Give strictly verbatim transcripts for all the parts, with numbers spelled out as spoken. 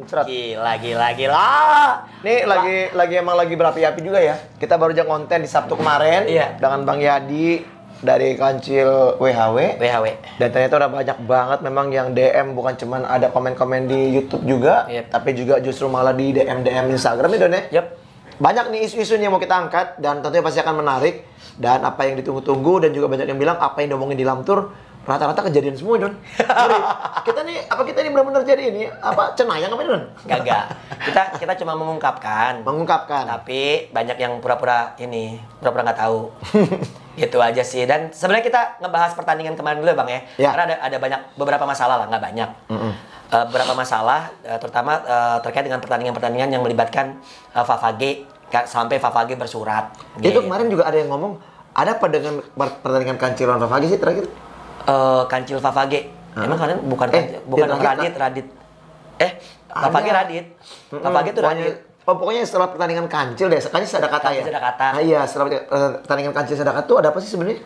Cerat. Gila, gila, gila. Nih lagi lagi emang lagi berapi-api juga ya. Kita baru aja konten di Sabtu kemarin Iya. dengan Bang Yadi dari Kancil W H W. W H W. Dan ternyata udah banyak banget memang yang D M, bukan cuman ada komen-komen di YouTube juga, Yep. tapi juga justru malah di D M D M Instagram nih Don ya. Yep. Banyak nih isu-isu yang mau kita angkat dan tentunya pasti akan menarik dan apa yang ditunggu-tunggu, dan juga banyak yang bilang apa yang diomongin di dalam tour rata-rata kejadian semua Don. Sorry, kita nih apa kita ini benar-benar jadi ini apa cenayang apa ini Don? Gagak. Kita kita cuma mengungkapkan. Mengungkapkan. Tapi banyak yang pura-pura ini, pura-pura nggak tahu. Gitu aja sih. Dan sebenarnya kita ngebahas pertandingan kemarin dulu ya Bang ya. Ya. Karena ada ada banyak beberapa masalah lah, nggak banyak. Mm-mm. Uh, beberapa masalah uh, terutama uh, terkait dengan pertandingan-pertandingan yang melibatkan uh, Favage ka- sampai Favage bersurat. Itu Gitu. kemarin juga ada yang ngomong, ada apa dengan per- pertandingan Kancil lawan Favage sih terakhir? Uh, Kancil Favage. Hah? Emang kalian bukan Eh, Kancil- bukan dia terakhir, Radit, Radit. Eh, Ada. Favage Radit. Mm-mm, Favage itu pokoknya- Radit. Oh, pokoknya setelah pertandingan Kancil deh, Kancil Sadakata ya? Kancil Sadakata. Ah, iya, setelah pertandingan Kancil Sadakata tuh ada apa sih sebenarnya?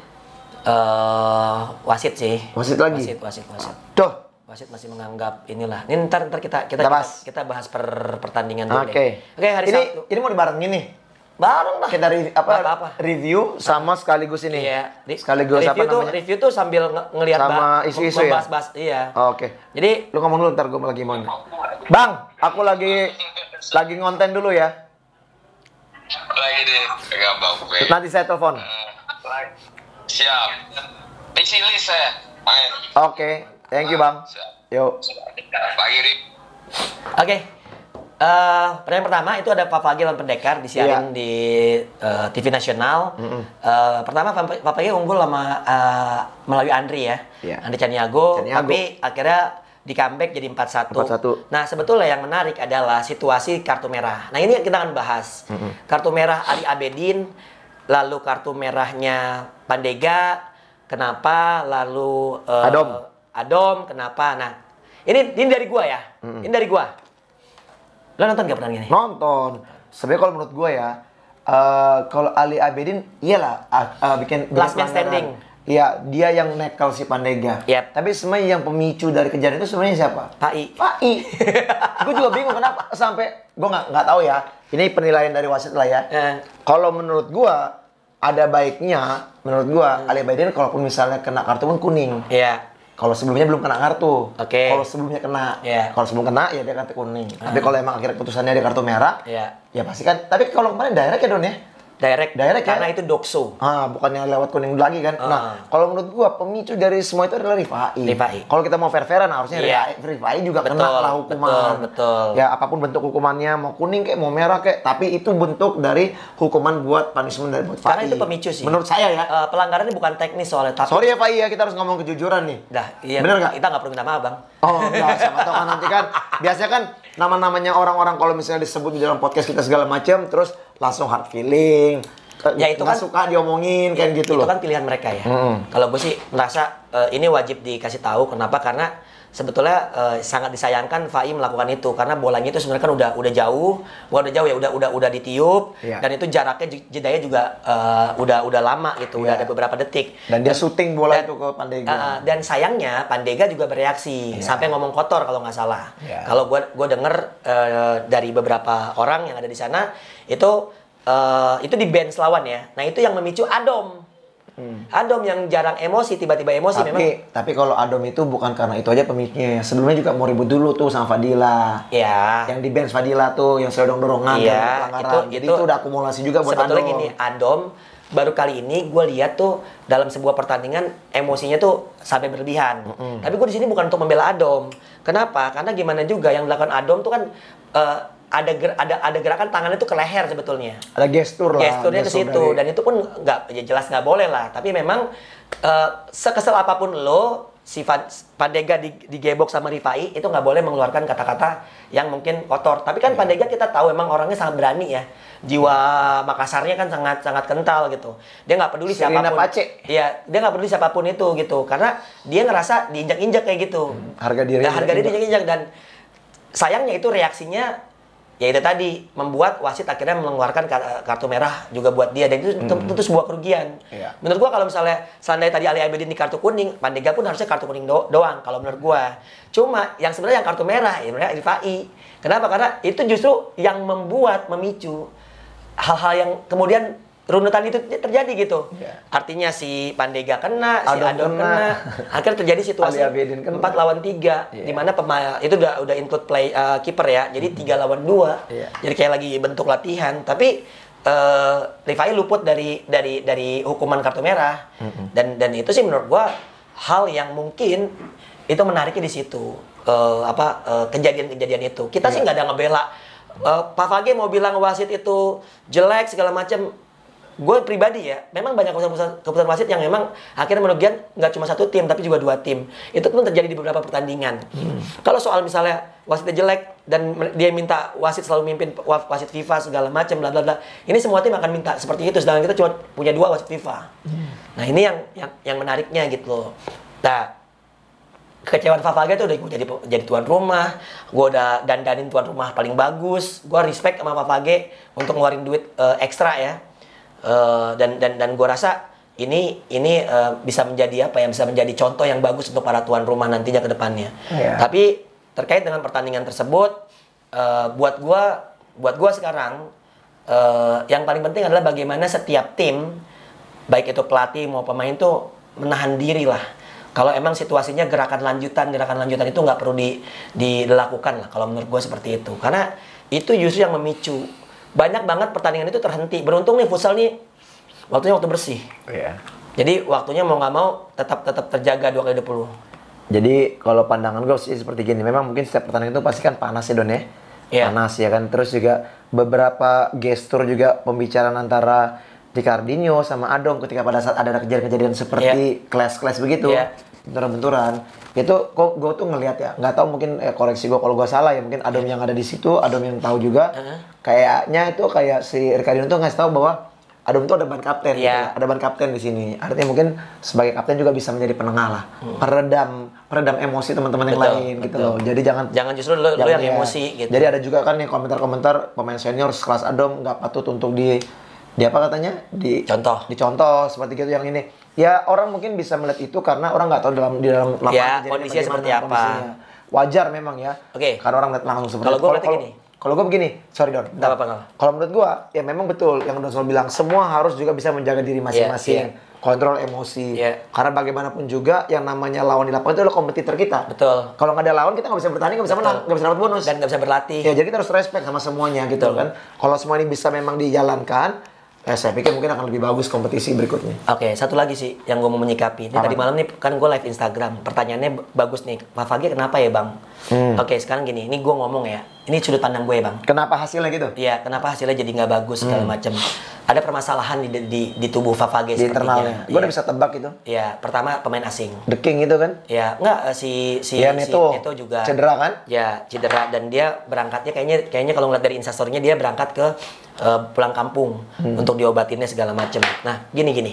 Uh, wasit sih. Wasit lagi? Wasit, wasit, wasit. Tuh. Wasit masih menganggap inilah. Ini ntar ntar kita kita Kita kita bahas. kita bahas per pertandingan dulu Oke. deh. Oke, hari ini, Sabtu. Ini mau dibarengin nih. Bareng lah. Kita re- apa, Apa, apa. review sama sekaligus ini. Iya. Di- Sekaligus review apa tuh, namanya? Review tuh sambil nge- ngelihat Sama bah- isu-isu ya? membahas-bahas, iya. Oh, Oke. Jadi Lu ngomong dulu, ntar gue lagi mau. Bang, aku lagi lagi ngonten dulu ya. Lagi deh, gampang gue. Nanti saya telepon. Siap. Isi list saya. Main. Oke, thank you Bang. Siap. Yuk. Pagi Rip. oke. Eh, pertanyaan pertama itu ada Favage lawan Pendekar disiarin Iya. di eh, T V nasional. Eh, pertama Fav- Favage unggul sama eh, melalui Andri ya. Iya. Andri Caniago, Caniago. tapi akhirnya di comeback jadi empat satu. empat satu. Nah, sebetulnya yang menarik adalah situasi kartu merah. Nah, ini kita akan bahas. Kartu merah Ali Abedin, lalu kartu merahnya Pandega, kenapa, lalu eh, Adom. Adom, kenapa? Nah, ini ini dari gua ya. Ini dari gua. Lo nonton gak pertandingan ini? Nonton. Sebenarnya kalau menurut gue ya, eh, kalau Ali Abedin iyalah ah, ah, bikin bikin Last man pelanggaran. standing. Iya, dia yang nekel si Pandega. Yep. Tapi sebenarnya yang pemicu dari kejadian itu sebenarnya siapa? Pak I. Pak I. Gue juga bingung kenapa sampai gue nggak nggak tahu ya. Ini penilaian dari wasit lah ya. Eh. Kalau menurut gue ada baiknya, menurut gue Ali Abedin kalaupun misalnya kena kartu pun kuning. Iya. Kalau sebelumnya belum kena kartu. Oke. Kalau sebelumnya kena. Iya. Kalau sebelum kena ya dia kartu kuning. Tapi kalau emang akhirnya keputusannya dia kartu merah, Iya. ya pasti kan. Tapi kalau kemarin direct ya Don ya. Direct. Direct ya? Karena itu dokso. Ah, bukannya lewat kuning lagi kan. Ah. Nah, kalau menurut gua pemicu dari semua itu adalah Rifai. Rifai. Kalau kita mau fair-fairan harusnya Iya. Rifai, Rifai juga Betul, kena lah hukuman. betul, betul. Ya, apapun bentuk hukumannya, mau kuning kayak mau merah kayak, tapi itu bentuk dari hukuman buat punishment dari buat Karena Fai. itu pemicu sih. Menurut saya ya. Eh, pelanggaran ini bukan teknis soalnya, tapi Sorry ya Fai ya, kita harus ngomong kejujuran nih. dah, iya. Bener nggak? Kita nggak perlu minta maaf, Bang. Oh, enggak, siapa tahu kan nanti kan biasanya kan nama-namanya orang-orang kalau misalnya disebut di dalam podcast kita segala macam terus langsung hard feeling. Ya, itu nggak kan- suka diomongin kayak gitu Itu loh. kan pilihan mereka ya. Mm-mm. Kalau gue sih merasa eh, ini wajib dikasih tahu. Kenapa? Karena sebetulnya eh, sangat disayangkan Fai melakukan itu karena bolanya itu sebenarnya kan udah udah jauh, bukan udah jauh ya, udah udah udah ditiup Iya. dan itu jaraknya j- jedanya juga eh, udah udah lama gitu, udah Iya. ada beberapa detik. Dan dia syuting bola Dan- itu ke Pandega. Uh, dan sayangnya Pandega juga bereaksi Iya. sampai ngomong kotor kalau nggak salah. Iya. Kalau gue gue denger uh, dari beberapa orang yang ada di sana itu uh, itu di band lawan ya. Nah itu yang memicu Adom. Adom yang jarang emosi tiba-tiba emosi tapi memang. tapi kalau Adom itu bukan karena itu aja pemicunya. Sebelumnya juga mau ribut dulu tuh sama Fadila. Ya. Yang di bench Fadila tuh yang sedong-dorongan Iya, dan pelanggaran. itu- Jadi itu itu udah akumulasi juga buat Sebetulnya Adom. gini, Adom baru kali ini gue lihat tuh dalam sebuah pertandingan emosinya tuh sampai berlebihan. Tapi gue di sini bukan untuk membela Adom. Kenapa? Karena gimana juga yang dilakukan Adom tuh kan eh, ada ger- ada ada gerakan tangannya tuh ke leher sebetulnya. Ada gestur lah. Gesturnya ke gestur situ dari- dan itu pun nggak ya jelas nggak boleh lah. Tapi memang eh, sekesel apapun lo si Van- Pandega di, digebok sama Rifai itu nggak boleh mengeluarkan kata-kata yang mungkin kotor. Tapi kan Pandega kita tahu emang orangnya sangat berani ya. Jiwa Makassarnya kan sangat sangat kental gitu. Dia nggak peduli Serina siapapun. Pace. Iya, dia nggak peduli siapapun itu gitu. Karena dia ngerasa diinjak-injak kayak gitu. Harga diri. Nah, harga diri diinjak-injak dan sayangnya itu reaksinya ya itu tadi membuat wasit akhirnya mengeluarkan ka- kartu merah juga buat dia, dan itu tentu Hmm. tentu sebuah kerugian. Iya. Menurut gua kalau misalnya seandainya tadi Ali Abedin di kartu kuning, Pandega pun harusnya kartu kuning do- doang kalau menurut gua. Cuma yang sebenarnya yang kartu merah ya sebenarnya Rifai. Kenapa? Karena itu justru yang membuat memicu hal-hal yang kemudian runutan itu terjadi gitu. Iya. Artinya si Pandega kena, si Adom Adon kena. kena. Akhirnya terjadi situasi Ali Abedin kena. empat lawan tiga, Iya. di mana pemain itu udah udah include play uh, kiper ya. Jadi tiga lawan dua. Iya. Jadi kayak lagi bentuk latihan, tapi uh, Rifai luput dari dari dari hukuman kartu merah. Dan dan itu sih menurut gua hal yang mungkin itu menariknya di situ. Uh, apa uh, kejadian-kejadian itu. Kita sih nggak ada ngebela uh, Pak Fage mau bilang wasit itu jelek segala macam. Gue pribadi ya, memang banyak keputusan, keputusan wasit yang memang akhirnya merugikan nggak cuma satu tim, tapi juga dua tim. Itu pun terjadi di beberapa pertandingan. Hmm. Kalau soal misalnya wasitnya jelek dan dia minta wasit selalu mimpin wasit FIFA segala macam, bla bla bla. Ini semua tim akan minta seperti itu, sedangkan kita cuma punya dua wasit FIFA. Hmm. Nah ini yang yang yang menariknya gitu loh. Nah, kekecewaan Fafage tuh udah gue jadi jadi tuan rumah, gue udah dandanin tuan rumah paling bagus, gue respect sama Fafage untuk ngeluarin duit uh, ekstra ya. Uh, dan dan dan gue rasa ini ini uh, bisa menjadi apa ya, bisa menjadi contoh yang bagus untuk para tuan rumah nantinya ke depannya. Yeah. Tapi terkait dengan pertandingan tersebut, uh, buat gue buat gue sekarang uh, yang paling penting adalah bagaimana setiap tim, baik itu pelatih mau pemain tuh menahan diri lah. Kalau emang situasinya gerakan lanjutan gerakan lanjutan itu nggak perlu di, dilakukan lah. Kalau menurut gue seperti itu, karena itu justru yang memicu. Banyak banget pertandingan itu terhenti. Beruntung nih futsal nih waktunya waktu bersih. Iya. Jadi waktunya mau nggak mau tetap tetap terjaga dua kali dua puluh. Jadi kalau pandangan gue sih seperti gini, memang mungkin setiap pertandingan itu pasti kan panas ya Don ya. Iya. Panas ya kan. Terus juga beberapa gestur juga pembicaraan antara Ricardinho sama Adom ketika pada saat ada kejadian-kejadian seperti kelas-kelas begitu. Iya. Benturan-benturan. Itu kok gue tuh ngelihat ya, nggak tahu mungkin eh, koreksi gue kalau gue salah ya, mungkin Adom yang ada di situ, Adom yang tahu juga. Uh-huh. Kayaknya itu kayak si Ricardinho tuh ngasih tahu bahwa Adom itu ada ban kapten, gitu. Yeah. Ada ban kapten di sini. Artinya mungkin sebagai kapten juga bisa menjadi penengah lah, hmm. peredam, peredam emosi teman-teman yang Betul, lain gitu betul. loh. Jadi jangan Jangan justru lu, lu jangan yang ya. emosi gitu. Jadi ada juga kan yang komentar-komentar pemain senior sekelas Adom nggak patut untuk di di apa katanya di Contoh. dicontoh seperti itu yang ini. Ya orang mungkin bisa melihat itu karena orang nggak tahu dalam di dalam lapangan Ya, kejadian kondisinya bagaimana seperti apa. kondisinya. Wajar memang ya. Oke. Karena orang lihat langsung seperti Kalau itu. gua berarti gini. Kalau gue begini, sorry Don. Nggak apa-apa, nggak apa. Kalau menurut gue, ya memang betul yang Don Sol bilang, semua harus juga bisa menjaga diri masing-masing, Yeah, kontrol emosi. Yeah. Karena bagaimanapun juga yang namanya lawan di lapangan itu adalah kompetitor kita. Betul. Kalau nggak ada lawan kita nggak bisa bertanding, nggak bisa Betul. menang, nggak bisa dapat bonus. Dan nggak bisa berlatih. Ya jadi kita harus respect sama semuanya gitu Betul. kan. Kalau semua ini bisa memang dijalankan, eh, saya pikir mungkin akan lebih bagus kompetisi berikutnya. Oke, satu lagi sih yang gue mau menyikapi. Ini Apa? tadi malam nih kan gue live Instagram. Pertanyaannya b- bagus nih. Pak Fage kenapa ya bang? Hmm. Oke, sekarang gini. Ini gue ngomong ya. Ini sudut pandang gue ya bang. Kenapa hasilnya gitu? Iya, kenapa hasilnya jadi nggak bagus segala Hmm. macam. Ada permasalahan di, di, di tubuh Fafage Di sepertinya. internalnya. Gue udah bisa tebak itu. Iya, pertama pemain asing. The King itu kan? Ya, enggak eh, si si Iya, si Neto. Neto juga Cedera kan? Ya, cedera dan dia berangkatnya kayaknya kayaknya kalau ngeliat dari instastory-nya dia berangkat ke eh, pulang kampung Hmm. untuk diobatinnya segala macam. Nah, gini gini.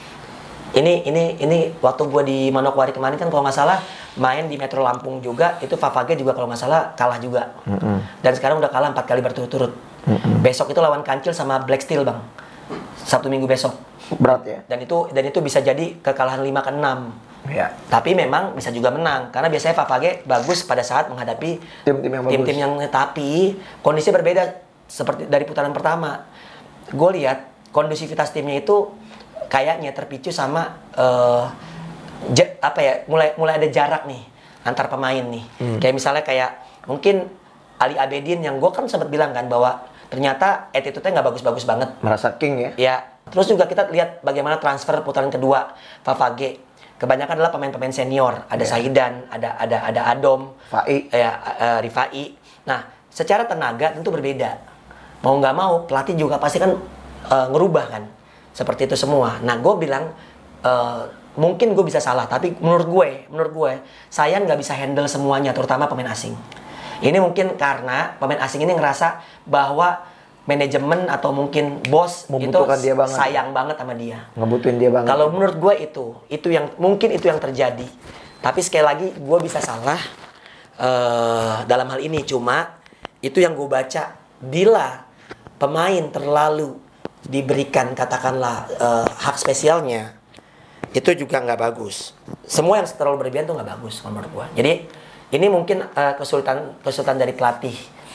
Ini ini ini waktu gua di Manokwari kemarin kan kalau nggak salah main di Metro Lampung juga, itu Fafage juga kalau nggak salah kalah juga. Mm-mm. Dan sekarang udah kalah empat kali berturut-turut. Mm-mm. Besok itu lawan Kancil sama Black Steel, Bang. Sabtu Minggu besok. Berat ya? Dan itu dan itu bisa jadi kekalahan lima ke enam. Iya. Tapi memang bisa juga menang karena biasanya Fafage bagus pada saat menghadapi Tim-tim yang bagus. tim-tim yang tapi kondisi berbeda seperti dari putaran pertama. Gue lihat kondusivitas timnya itu kayaknya terpicu sama eh, ja- apa ya mulai mulai ada jarak nih antar pemain nih. Hmm. Kayak misalnya kayak mungkin Ali Abedin yang gue kan sempat bilang kan bahwa ternyata attitude-nya nggak bagus-bagus banget. Merasa king ya? Ya, terus juga kita lihat bagaimana transfer putaran kedua Fafage. Kebanyakan adalah pemain-pemain senior, ada Yeah. Saidan, ada ada ada Adom, Fai. ya eh, Rifai. Nah, secara tenaga tentu berbeda. Mau nggak mau pelatih juga pasti kan eh, ngerubah kan, seperti itu semua. Nah, gue bilang eh, mungkin gue bisa salah, tapi menurut gue, menurut gue, saya nggak bisa handle semuanya, terutama pemain asing. Ini mungkin karena pemain asing ini ngerasa bahwa manajemen atau mungkin bos itu Membutuhkan dia banget. sayang banget sama dia. Ngebutuhin dia banget. Kalau menurut gue itu, itu yang mungkin itu yang terjadi. Tapi sekali lagi gue bisa salah eh, dalam hal ini. Cuma itu yang gue baca bila pemain terlalu diberikan katakanlah uh, hak spesialnya, itu juga nggak bagus. Semua yang terlalu berlebihan tuh nggak bagus menurut gua. Jadi ini mungkin uh, kesulitan kesulitan dari pelatih.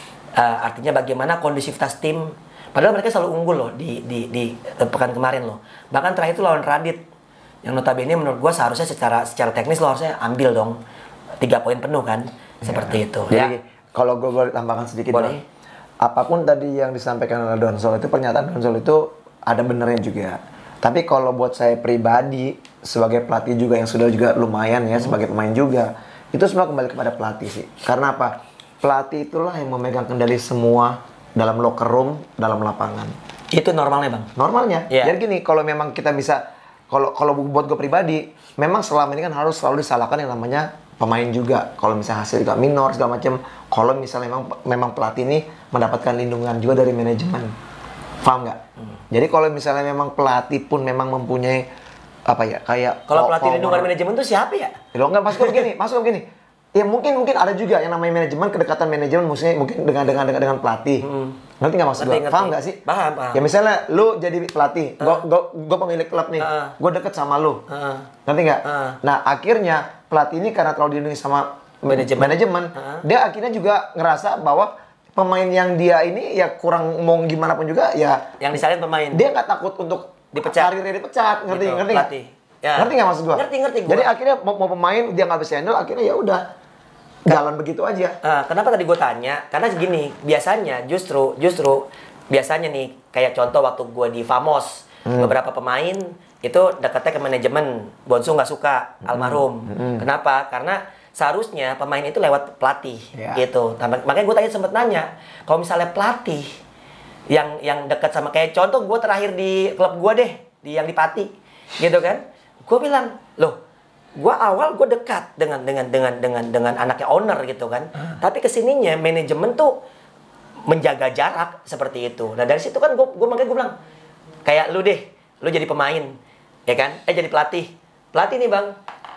Uh, artinya bagaimana kondisivitas tim. Padahal mereka selalu unggul loh di di di uh, pekan kemarin loh. Bahkan terakhir itu lawan Radit yang notabene menurut gua seharusnya secara secara teknis lo harusnya ambil dong tiga poin penuh kan. Seperti ya. Itu. Jadi Ya. kalau gue boleh tambahkan sedikit, Boleh. Bang. Apapun tadi yang disampaikan oleh Donsol itu, pernyataan Donsol itu ada benernya juga. Tapi kalau buat saya pribadi sebagai pelatih juga yang sudah juga lumayan ya, hmm. sebagai pemain juga, itu semua kembali kepada pelatih sih. Karena apa? Pelatih itulah yang memegang kendali semua dalam locker room, dalam lapangan. Itu normalnya bang. Normalnya. Yeah. Jadi gini, kalau memang kita bisa, kalau kalau buat gue pribadi, memang selama ini kan harus selalu disalahkan yang namanya pemain juga. Kalau misalnya hasil juga minor segala macam, kalau misalnya memang memang pelatih ini mendapatkan lindungan juga dari manajemen, paham nggak? Hmm. Jadi kalau misalnya memang pelatih pun memang mempunyai apa ya kayak kalau pelatih lindungan manajemen itu siapa ya? Lo nggak masuk begini, masuk begini. Ya mungkin mungkin ada juga yang namanya manajemen, kedekatan manajemen maksudnya mungkin dengan dengan dengan, dengan pelatih. Hmm. Ngerti nggak maksud gue? Paham nggak sih? Paham, paham. Ya misalnya lu jadi pelatih, uh. gue gue pemilik klub nih, uh. gue deket sama lu, uh. ngerti nggak? Uh. Nah akhirnya pelatih ini karena terlalu dilindungi sama manajemen, manajemen uh. dia akhirnya juga ngerasa bahwa pemain yang dia ini ya kurang mau gimana pun juga ya. Yang disalahin pemain. Dia nggak takut untuk dipecat, karirnya dipecat, ngerti gitu, ngerti nggak? Ya. Ngerti nggak maksud gua? Ngerti ngerti gua. Jadi akhirnya mau, mau pemain dia nggak bisa handle, akhirnya ya udah jalan begitu aja. Uh, kenapa tadi gue tanya? Karena segini, biasanya justru justru biasanya nih kayak contoh waktu gue di Famos, hmm. beberapa pemain itu dekatnya ke manajemen, Bonsu nggak suka, hmm. almarhum. Hmm. Kenapa? Karena seharusnya pemain itu lewat pelatih, yeah. gitu. Nah, makanya gue tanya sempet nanya, kalau misalnya pelatih yang yang dekat sama kayak contoh gue terakhir di klub gue deh, di yang di Pati, gitu kan? Gue bilang, loh. Gua awal gue dekat dengan dengan dengan dengan dengan anaknya owner gitu kan, uh. tapi kesininya manajemen tuh menjaga jarak seperti itu. Nah dari situ kan gue gue makanya gue bilang kayak lu deh, lu jadi pemain, ya kan? Eh jadi pelatih, pelatih nih bang,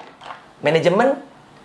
manajemen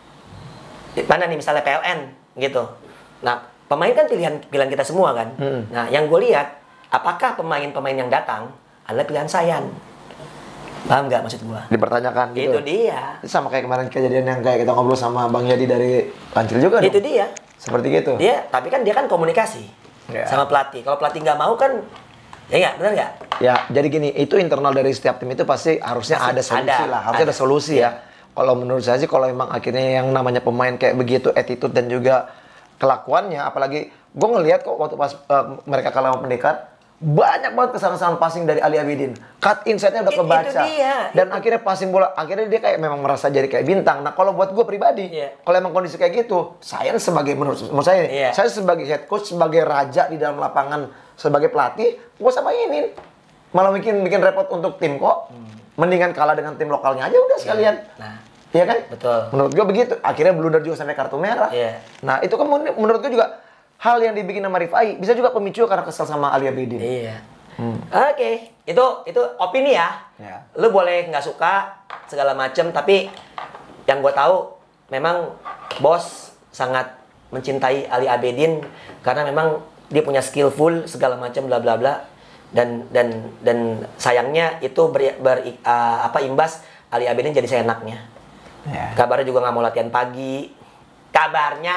mana nih misalnya P L N gitu. Nah pemain kan pilihan pilihan kita semua kan. Hmm. Nah yang gue lihat apakah pemain-pemain yang datang adalah pilihan Sayan. Paham nggak maksud gua? Dipertanyakan gitu. Itu dia. Sama kayak kemarin kejadian yang kayak kita ngobrol sama Bang Yadi dari Kancil juga. Itu dong? dia. Seperti gitu. Dia, tapi kan dia kan komunikasi yeah. sama pelatih. Kalau pelatih nggak mau kan, ya nggak, benar nggak? Ya, jadi gini, itu internal dari setiap tim itu pasti harusnya pasti ada solusi ada, lah, harusnya ada, ada solusi yeah. ya. Kalau menurut saya sih, kalau emang akhirnya yang namanya pemain kayak begitu, attitude dan juga kelakuannya, apalagi gue ngelihat kok waktu pas uh, mereka kalah sama Pendekat, banyak banget kesalahan-kesalahan passing dari Ali Abidin. Cut inside-nya udah kebaca. Itu dia, dan itu. Akhirnya passing bola, akhirnya dia kayak memang merasa jadi kayak bintang. Nah, kalau buat gue pribadi, yeah. kalau emang kondisi kayak gitu, saya sebagai menurut, menurut saya, yeah. saya sebagai head coach, sebagai raja di dalam lapangan, sebagai pelatih, gue sama ini malah bikin bikin repot untuk tim kok. Hmm. Mendingan kalah dengan tim lokalnya aja udah sekalian. Yeah. Nah, iya kan? Betul. Menurut gue begitu. Akhirnya blunder juga sampai kartu merah. Yeah. Nah, itu kan menurut gue juga hal yang dibikin sama Rifai bisa juga pemicu karena kesel sama Ali Abidin. Iya. Hmm. Oke, okay. itu itu opini ya. Yeah. Lu boleh nggak suka segala macem, tapi yang gue tahu memang bos sangat mencintai Ali Abidin karena memang dia punya skillful segala macam bla bla bla dan dan dan sayangnya itu ber, ber uh, apa imbas Ali Abidin jadi seenaknya. Yeah. Kabarnya juga nggak mau latihan pagi. Kabarnya.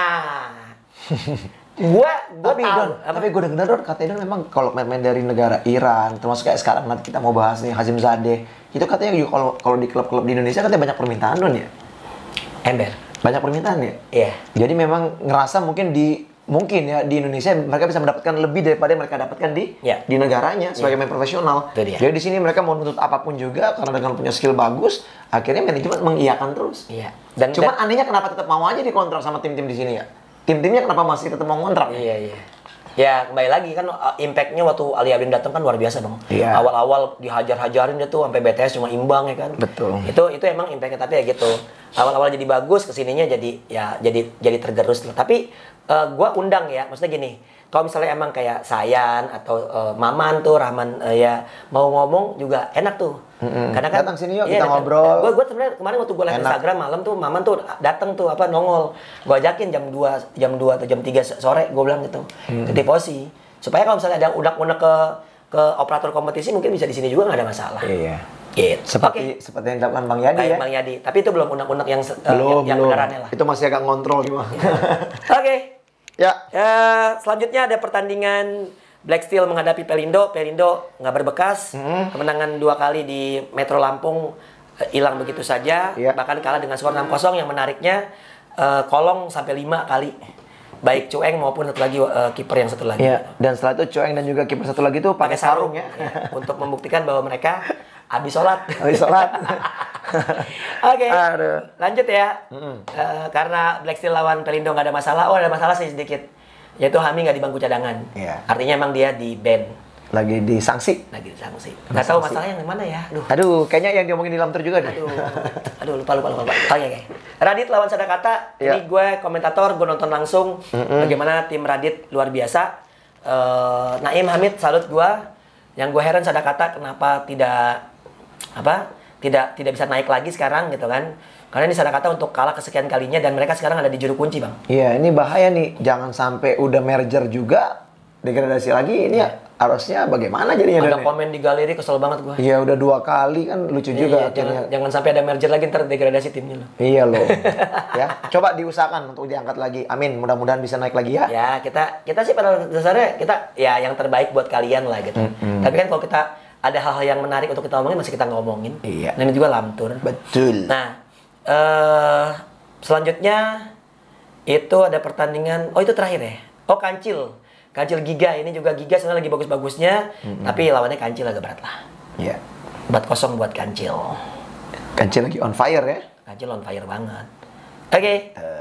Gua, gua tapi tahu. Don, tapi gue denger Don, katanya Don memang kalau main-main dari negara Iran, termasuk kayak sekarang nanti kita mau bahas nih Hazim Zadeh, itu katanya juga kalau kalau di klub-klub di Indonesia katanya banyak permintaan Don ya. Ember. Banyak permintaan ya. Iya. Yeah. Jadi memang ngerasa mungkin di mungkin ya di Indonesia mereka bisa mendapatkan lebih daripada yang mereka dapatkan di yeah. di negaranya sebagai yeah. main profesional. Jadi di sini mereka mau nuntut apapun juga karena dengan punya skill bagus, akhirnya manajemen mengiyakan terus. Iya. Yeah. Dan cuma dan, anehnya kenapa tetap mau aja dikontrak sama tim-tim di sini ya? Tim-timnya kenapa masih tetap mau ngontrak? Iya, iya. Ya, kembali lagi kan impact-nya waktu Ali Abidin datang kan luar biasa dong. Iya. Awal-awal dihajar-hajarin dia tuh sampai B T S cuma imbang ya kan. Betul. Itu itu emang impact-nya tapi ya gitu. Awal-awal jadi bagus, kesininya jadi ya jadi jadi tergerus lah. Tapi uh, gua undang ya, maksudnya gini. Kalau misalnya emang kayak Sayan atau uh, Maman tuh Rahman uh, ya mau ngomong juga enak tuh. Mm-hmm. Karena kan datang sini yuk iya, kita ngobrol. Gue gue sebenarnya kemarin waktu gue live Instagram malam tuh Maman tuh datang tuh apa nongol. Gue ajakin jam dua jam dua atau jam tiga sore gue bilang gitu. Mm. Ke Deposi. Supaya kalau misalnya ada yang unek-unek ke ke operator kompetisi mungkin bisa di sini juga nggak ada masalah. Iya. Gitu. Seperti Oke. seperti yang dilakukan Bang Yadi Baik, ya. Bang Yadi. Tapi itu belum unek-unek yang se- eh, Belum, yang, yang belum. benerannya lah. Itu masih agak ngontrol gimana. Oke. Ya. Eh, selanjutnya ada pertandingan Black Steel menghadapi Pelindo. Pelindo nggak berbekas. Mm. Kemenangan dua kali di Metro Lampung eh, hilang begitu saja. Iya. Bahkan kalah dengan skor enam kosong. Yang menariknya eh, Kolong sampai lima kali. Baik Cueng maupun satu lagi eh, kiper yang satu lagi. Iya, dan setelah itu Coeng dan juga kiper satu lagi tuh pakai sarung ya. Ya, untuk membuktikan bahwa mereka habis sholat. Habis sholat. Oke, Aduh. lanjut ya. Eh, karena Black Steel lawan Pelindo nggak ada masalah. Oh, ada masalah sih sedikit. Yaitu Hami nggak di bangku cadangan. Iya. Artinya emang dia di ban. Lagi disangsi. Lagi disangsi. Nggak tahu masalahnya yang mana ya. Aduh. Aduh, kayaknya yang diomongin di Lamtur juga deh. Aduh. Aduh, lupa lupa lupa. lupa. Oke, oke. Radit lawan Sadakata. Iya. Ini gue komentator, gue nonton langsung bagaimana tim Radit luar biasa. Eh, Naim Hamid salut gue. Yang gue heran Sadakata kenapa tidak apa? Tidak tidak bisa naik lagi sekarang gitu kan. Karena ini Sadakata untuk kalah kesekian kalinya dan mereka sekarang ada di juru kunci, Bang. Iya, ini bahaya nih. Jangan sampai udah merger juga degradasi lagi. Ini harusnya bagaimana jadinya? Ada Dan ya? komen di galeri kesel banget gue. Iya, udah dua kali kan lucu juga Iya, jangan, akhirnya. jangan sampai ada merger lagi ntar degradasi timnya loh. Iya loh. Ya, coba diusahakan untuk diangkat lagi. Amin. Mudah-mudahan bisa naik lagi ya. Ya kita kita sih pada dasarnya kita ya yang terbaik buat kalian lah gitu. Tapi kan kalau kita ada hal-hal yang menarik untuk kita omongin masih kita ngomongin. Iya. Dan ini juga Lamtur. Betul. Nah eh selanjutnya itu ada pertandingan. Oh itu terakhir ya. Oh Kancil. Kancil Giga ini juga Giga sebenarnya lagi bagus-bagusnya. Tapi lawannya Kancil agak berat lah. Iya. empat kosong buat Kancil. Kancil lagi on fire ya. Kancil on fire banget. Oke,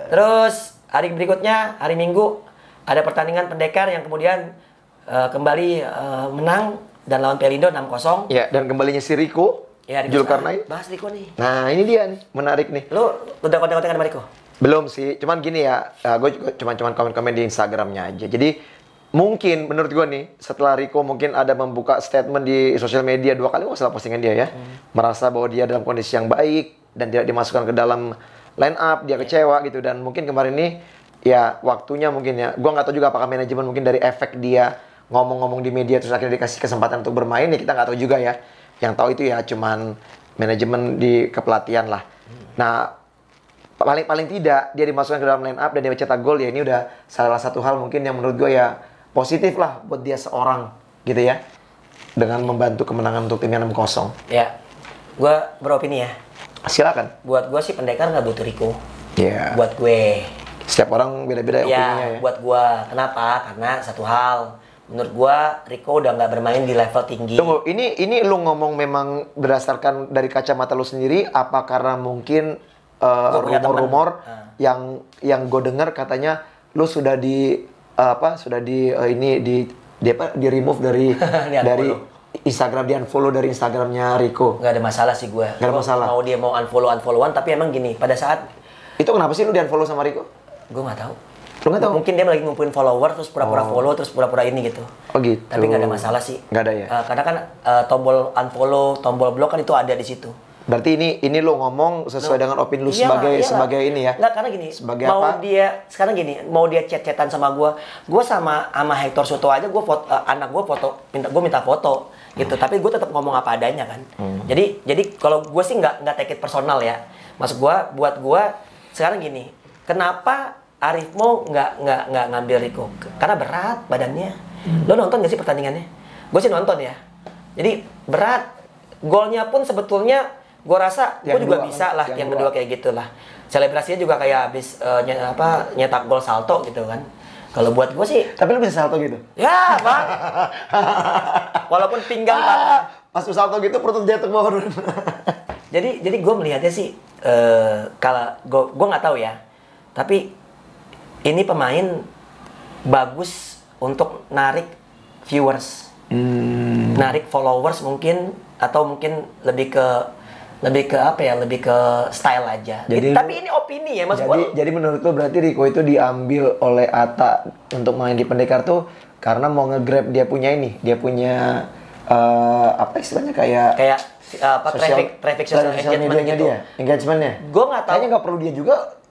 terus hari berikutnya, hari Minggu, ada pertandingan Pendekar yang kemudian eh, kembali eh, menang dan lawan Pelindo enam kosong. Ya, dan kembalinya si Riko, Ya, Riko Julkarnain. bahas Riko nih. Nah, ini dia nih, menarik nih. Lu udah kontak-kontakan sama Riko? Belum sih, cuman gini ya, gue juga cuman-cuman komen-komen di Instagramnya aja. Jadi mungkin menurut gue nih, setelah Riko mungkin ada membuka statement di sosial media dua kali, masalah postingan dia ya, hmm. merasa bahwa dia dalam kondisi yang baik dan tidak dimasukkan ke dalam line up, dia kecewa gitu. Dan mungkin kemarin ini ya waktunya mungkin ya, gue nggak tahu juga apakah manajemen mungkin dari efek dia ngomong-ngomong di media terus akhirnya dikasih kesempatan untuk bermain, ya kita nggak tahu juga ya. Yang tahu itu ya cuman manajemen di kepelatihan lah. Nah, paling paling tidak dia dimasukkan ke dalam line up dan dia cetak gol, ya ini udah salah satu hal mungkin yang menurut gue ya positif lah buat dia seorang gitu ya, dengan membantu kemenangan untuk timnya enam kosong. Ya, gue beropini ya. Silakan. Buat gue sih Pendekar nggak butuh Riko. Ya. Buat gue. Setiap orang beda-beda Ya, opininya ya. buat gue. Kenapa? Karena satu hal. Menurut gue Riko udah nggak bermain di level tinggi. Tunggu, ini ini lu ngomong memang berdasarkan dari kacamata lu sendiri, apa karena mungkin uh, Gua punya rumor-rumor temen. Ah. yang yang gue dengar katanya lu sudah di uh, apa sudah di uh, ini di di apa di remove dari Di dari unfollow. Instagram, di unfollow dari Instagramnya Riko. Nggak ada masalah sih gue. Nggak ada masalah. Mau dia mau unfollow unfollowan, tapi emang gini, pada saat Itu kenapa sih lu di unfollow sama Riko? gue nggak tahu. Lu nggak tahu? Mungkin dia lagi ngumpulin follower terus pura-pura follow terus pura-pura ini gitu. Oh gitu. Tapi nggak ada masalah sih. Nggak ada ya? Eh, karena kan eh, tombol unfollow, tombol block kan itu ada di situ. Berarti ini ini lu ngomong sesuai dengan opini lu Iyalah, sebagai iyalah. sebagai ini ya? Nggak, karena gini, Sebagai mau apa? dia sekarang gini, mau dia chat-chatan sama gue, gue sama sama Hector Soto aja, gue foto eh, anak gue foto, minta gue minta foto gitu, tapi gue tetap ngomong apa adanya kan. Hmm. Jadi jadi kalau gue sih nggak nggak take it personal ya, maksud gue buat gue sekarang gini, kenapa Arifmo nggak nggak nggak ngambil Riko? Karena berat badannya. Hmm. Lo nonton gak sih pertandingannya? Gue sih nonton ya. Jadi berat, golnya pun sebetulnya gue rasa gue Yang juga dua, bisa lah yang yang, dua. kedua kayak gitulah. Selebrasinya juga kayak habis eh, ny- apa nyetak gol salto gitu kan. Kalau buat gue sih Tapi lu bisa salto gitu? ya bang. Walaupun pinggang patah. Pas lu salto gitu perut jatuh ke bawah. Jadi jadi gue melihatnya sih eh kalau gue gue nggak tahu ya. Tapi ini pemain bagus untuk narik viewers, Hmm. narik followers mungkin, atau mungkin lebih ke lebih ke apa ya, lebih ke style aja. Jadi It- lu- tapi ini opini ya mas. Jadi Gua- jadi menurut lu berarti Riko itu diambil oleh Atta untuk main di Pendekar tuh karena mau nge-grab dia punya ini, dia punya eh, apa istilahnya kayak kayak uh, apa sosial- traffic traffic social sosial engagement medianya gitu. dia, engagementnya. Gue nggak tahu. Kayaknya nggak perlu dia juga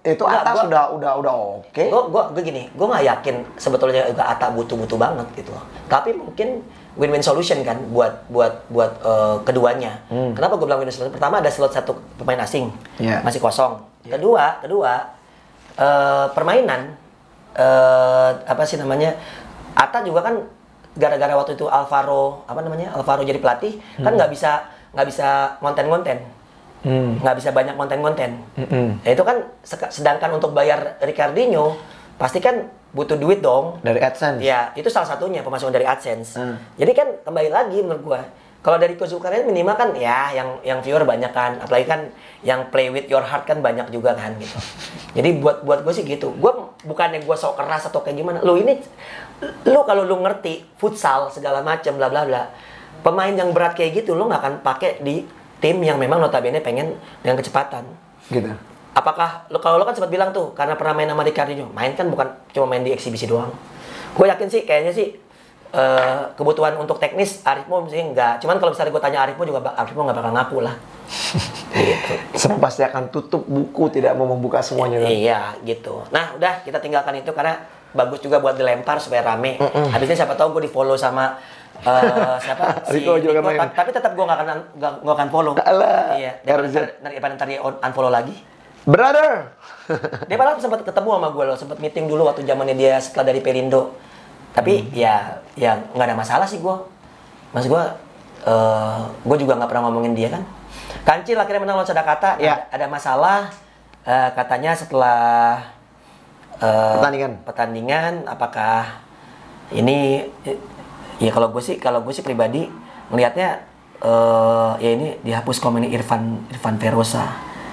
Itu Enggak, Atta gua- sudah udah udah oke. Gue gua, gua gini, gue nggak yakin sebetulnya juga Atta butuh-butuh banget gitu loh. Tapi mungkin win-win solution kan buat buat buat eh, keduanya. Hmm. Kenapa gue bilang win-win solution? Pertama ada slot satu pemain asing Iya. masih kosong. Kedua, kedua eh, permainan eh, apa sih namanya? Atta juga kan gara-gara waktu itu Alvaro apa namanya? Alvaro jadi pelatih kan nggak bisa nggak bisa konten-konten. Hmm. Nggak bisa banyak konten-konten. Mm-mm. Ya, itu kan seka- sedangkan untuk bayar Ricardinho pasti kan butuh duit dong. Dari AdSense. Ya, itu salah satunya pemasukan dari AdSense. Hmm. Jadi kan kembali lagi menurut gua. Kalau dari kesukaran minimal kan ya yang yang viewer banyak kan, apalagi kan yang play with your heart kan banyak juga kan gitu. Jadi buat buat gue sih gitu. Gua bukannya gua sok keras atau kayak gimana. Lu ini lu kalau lu ngerti futsal segala macam bla bla bla. Pemain yang berat kayak gitu lu nggak akan pakai di tim yang memang notabene pengen dengan kecepatan. Gitu. Apakah lo kalau lo kan sempat bilang tuh karena pernah main sama Ricardinho, main kan bukan cuma main di eksibisi doang. Gue yakin sih kayaknya sih eh, kebutuhan untuk teknis Arifmo sih enggak. Cuman kalau misalnya gue tanya Arifmo juga ba- Arifmo nggak bakal ngaku lah. Gitu. Semua pasti akan tutup buku, tidak mau membuka semuanya kan. Iya gitu. Nah udah kita tinggalkan itu karena bagus juga buat dilempar supaya rame. Habisnya siapa tahu gue di follow sama eh, siapa Rico juga main. ta- tapi tetap gue nggak akan nggak nggak akan follow. Alah, Iya. Daripada R Z. ntar, daripada ntar dia un- unfollow lagi. Brother. Dia malah sempat ketemu sama gue loh, sempat meeting dulu waktu zamannya dia setelah dari Perindo. Tapi ya ya nggak ada masalah sih gue. Mas gue, eh gue juga nggak pernah ngomongin dia kan. Kancil akhirnya menang lawan Sadakata. Ya. Ada, ada masalah eh, katanya setelah eh, Pertandingan. pertandingan apakah ini eh, ya kalau gue sih kalau gue sih pribadi melihatnya eh ya ini dihapus komen Irfan Irfan Ferosa.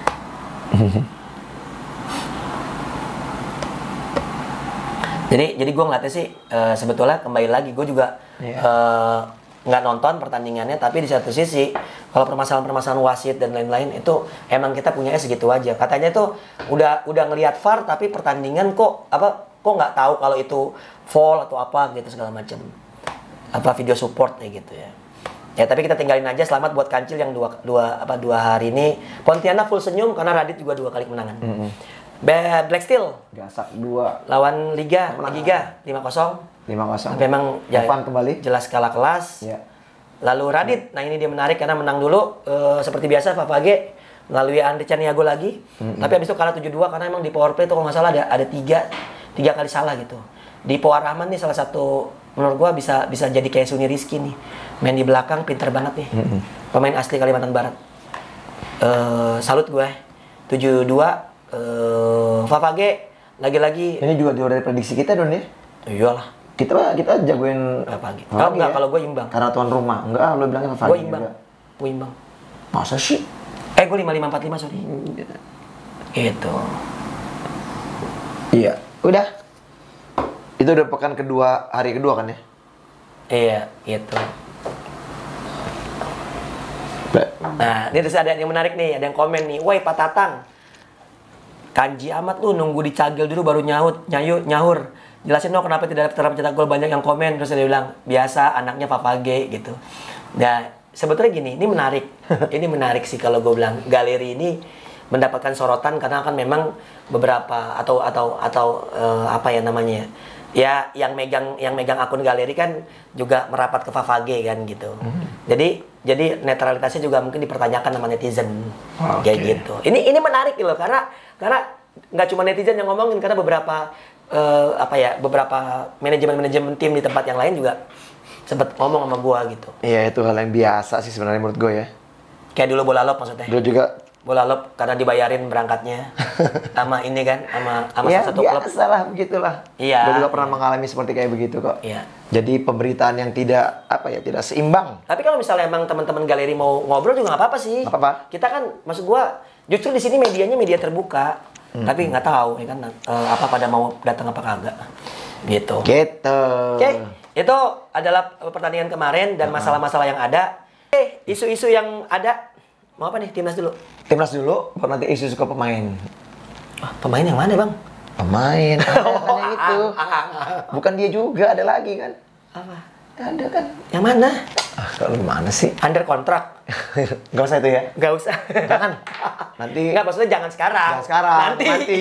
Jadi jadi gue ngeliatnya sih eh, sebetulnya kembali lagi gue juga Iya. eh, nggak nonton pertandingannya, tapi di satu sisi kalau permasalahan-permasalahan wasit dan lain-lain itu emang kita punyanya segitu aja. Katanya tuh udah udah ngelihat V A R tapi pertandingan kok apa kok nggak tahu kalau itu foul atau apa gitu segala macam. Apa video support kayak gitu ya. Ya tapi kita tinggalin aja. Selamat buat Kancil yang dua dua apa dua hari ini. Pontianak full senyum karena Radit juga dua kali kemenangan. Ba- Black Steel Gasak dua. lawan Liga Kemenangan. Liga lima kosong. lima kosong. Memang ya, Evan kembali. jelas kalah kelas. Ya. Lalu Radit, nah ini dia menarik karena menang dulu eh, seperti biasa Favage melalui Andre Caniago lagi. Tapi habis itu kalah tujuh dua karena emang di power play itu kalau nggak salah ada ada tiga tiga kali salah gitu. Di Power Rahman nih salah satu menurut gua bisa bisa jadi kayak Suni Rizky nih. Main di belakang pinter banget nih. Pemain asli Kalimantan Barat. Eh salut gue. tujuh dua eh Favage lagi-lagi Ini juga di luar dari prediksi kita Don ya. iyalah. Kita kita jagoin Favage. Favage Kalau enggak ya. kalau gue imbang. Karena tuan rumah. Enggak, ah, lu bilangnya Favage Gue imbang. juga. Gue imbang. Masa sih? Eh, gue lima lima empat lima, sorry. Gitu. Iya. Udah. Itu udah pekan kedua, hari kedua kan ya? Iya, gitu. Nah, ini terus ada yang menarik nih, ada yang komen nih. Woi, Pak Tatang. Kanji amat lu nunggu dicagil dulu baru nyaut, nyayu, nyahur. Jelasin dong kenapa tidak terdapat cetak gol, banyak yang komen. Terus dia bilang, biasa anaknya Favage gitu. Nah, sebetulnya gini, ini menarik. Ini menarik sih kalau gue bilang. Galeri ini mendapatkan sorotan karena kan memang beberapa atau atau atau eh, apa ya namanya ya yang megang yang megang akun galeri kan juga merapat ke Favage kan gitu. Jadi jadi netralitasnya juga mungkin dipertanyakan sama netizen kayak Oke. gitu. Ini ini menarik loh karena karena nggak cuma netizen yang ngomongin karena beberapa eh, apa ya beberapa manajemen-manajemen tim di tempat yang lain juga sempat ngomong sama gua gitu. Iya, itu hal yang biasa sih sebenarnya menurut gue ya. Kayak dulu bola lop maksudnya. Dulu juga Bola lop karena dibayarin berangkatnya sama ini kan sama sama ya, satu klub. biasa lah, begitulah. Iya. Gue juga pernah mengalami seperti kayak begitu kok. Iya. Jadi pemberitaan yang tidak apa ya, tidak seimbang. Tapi kalau misalnya emang teman-teman galeri mau ngobrol juga nggak apa-apa sih. Nggak apa-apa. Kita kan, maksud gua, justru di sini medianya media terbuka. Tapi nggak tahu ya kan eh, apa pada mau datang apa kagak. Gitu. Gitu. Oke, itu adalah pertandingan kemarin dan masalah-masalah yang ada. Oke, isu-isu yang ada. Mau apa nih timnas dulu? Timnas dulu, baru nanti isu suka pemain. Ah, pemain yang mana bang? Pemain, ada Oh, hanya itu. ah, ah, ah. Bukan dia juga, ada lagi kan. Apa? Ada kan? Yang mana? Ah, kalau mana sih? Under kontrak. Gak usah itu ya. Gak usah. Jangan. Nanti. Enggak, maksudnya jangan sekarang. Jangan sekarang. Nanti. Nanti.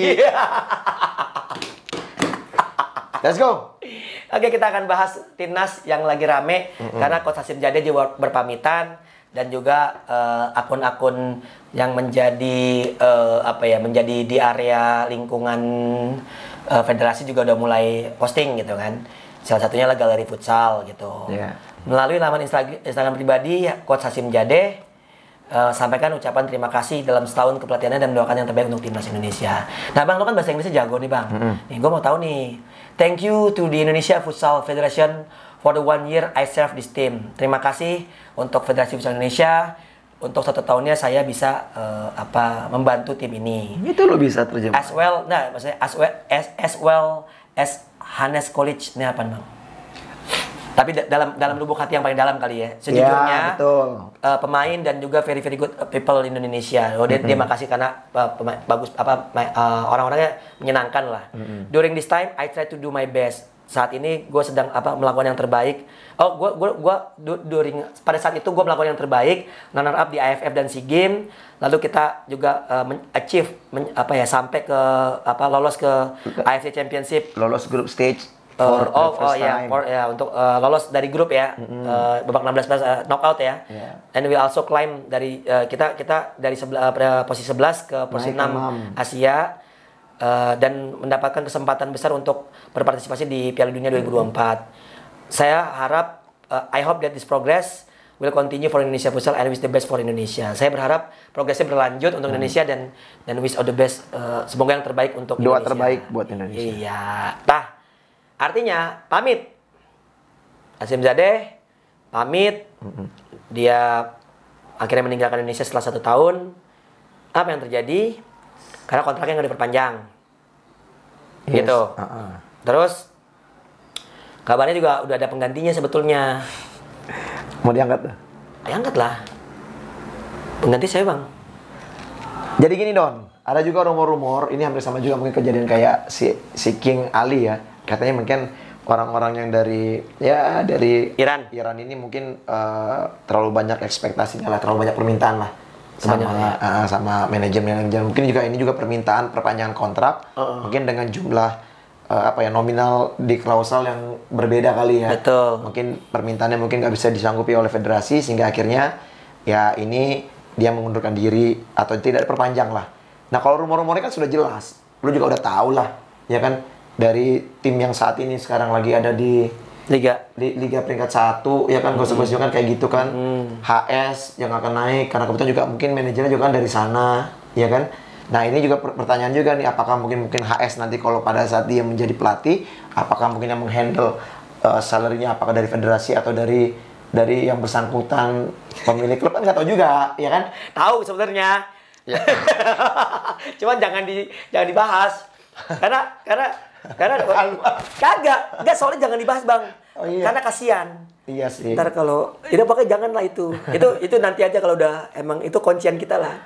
Let's go. Oke, kita akan bahas timnas yang lagi rame mm-hmm. karena Coach Hasyim Djadeh juga berpamitan dan juga uh, akun-akun yang menjadi uh, apa ya menjadi di area lingkungan uh, federasi juga udah mulai posting gitu kan. Salah satunya adalah galeri futsal gitu. Yeah. Melalui laman Instagram, Instagram pribadi Coach Hasyim Djadeh uh, sampaikan ucapan terima kasih dalam setahun kepelatihannya dan mendoakan yang terbaik untuk timnas Indonesia. Nah, Bang, lo kan bahasa Inggrisnya jago nih, Bang. Mm-hmm. Nih, gue mau tahu nih. Thank you to the Indonesia Futsal Federation for the one year I serve this team. Terima kasih untuk Federasi Futsal Indonesia untuk satu tahunnya saya bisa uh, apa membantu tim ini. Itu lo bisa terjemah. As well, nah maksudnya as well as as well as Hannes College ini apa, Bang? Tapi da dalam dalam lubuk hati yang paling dalam kali ya. Sejujurnya ya, betul. Uh, pemain dan juga very very good people in Indonesia. Oh, dia, mm-hmm. dia makasih karena uh, bagus apa uh, orang-orangnya menyenangkan lah. Mm-hmm. During this time I try to do my best. Saat ini gue sedang apa melakukan yang terbaik. Oh, gue gue gue during pada saat itu gue melakukan yang terbaik, runner up di A F F dan SEA Games. Lalu kita juga uh, achieve men, apa ya sampai ke apa lolos ke A F C Championship, lolos group stage. Uh, oh, oh ya, for, ya untuk uh, lolos dari grup ya, mm-hmm. uh, babak enam belas uh, knockout ya, yeah. And we also climb dari uh, kita kita dari sebelah uh, posisi sebelas ke posisi enam Asia uh, dan mendapatkan kesempatan besar untuk berpartisipasi di Piala Dunia dua ribu dua puluh empat. Mm-hmm. Saya harap, uh, I hope that this progress will continue for Indonesia Futsal and wish the best for Indonesia. Saya berharap progresnya berlanjut untuk mm-hmm. Indonesia dan dan wish all the best, uh, semoga yang terbaik untuk doa Indonesia. terbaik buat Indonesia. Iya, tah. Artinya pamit. Hasyim Djadeh pamit. Mm-hmm. Dia akhirnya meninggalkan Indonesia setelah satu tahun. Apa yang terjadi? Karena kontraknya nggak diperpanjang. Yes. Gitu. Uh-uh. Terus kabarnya juga udah ada penggantinya sebetulnya. Mau diangkat? Diangkat lah. Pengganti saya, Bang. Jadi gini, Don. Ada juga rumor-rumor. Ini hampir sama juga mungkin kejadian kayak si si King Ali ya. Katanya mungkin orang-orang yang dari ya dari Iran Iran ini mungkin uh, terlalu banyak ekspektasinya lah, terlalu banyak permintaan lah sama ya. uh, sama manajemen manajemen. Mungkin juga ini juga permintaan perpanjangan kontrak, uh-uh. mungkin dengan jumlah uh, apa ya nominal di klausel yang berbeda kali ya. Betul. Mungkin permintaannya mungkin nggak bisa disanggupi oleh federasi sehingga akhirnya ya ini dia mengundurkan diri atau tidak diperpanjang lah. Nah kalau rumor-rumornya kan sudah jelas, lu juga udah tahu lah, ya kan? Dari tim yang saat ini sekarang lagi ada di Liga li, Liga peringkat satu ya kan mm-hmm. gosip-gosip kan kayak gitu kan mm. H S yang akan naik karena kebetulan juga mungkin manajernya juga kan dari sana ya kan. Nah ini juga pertanyaan juga nih apakah mungkin mungkin H S nanti kalau pada saat dia menjadi pelatih apakah mungkin yang menghandle uh, salary-nya apakah dari federasi atau dari dari yang bersangkutan pemilik klub kan nggak tahu juga ya kan. Tahu sebenarnya ya. Cuman jangan di jangan dibahas karena karena karena kagak, enggak soalnya jangan dibahas, Bang. Oh, iya. Karena kasihan. Iya sih. Ntar kalau, itu pokoknya janganlah itu. Itu itu nanti aja kalau udah emang itu kuncian kita lah.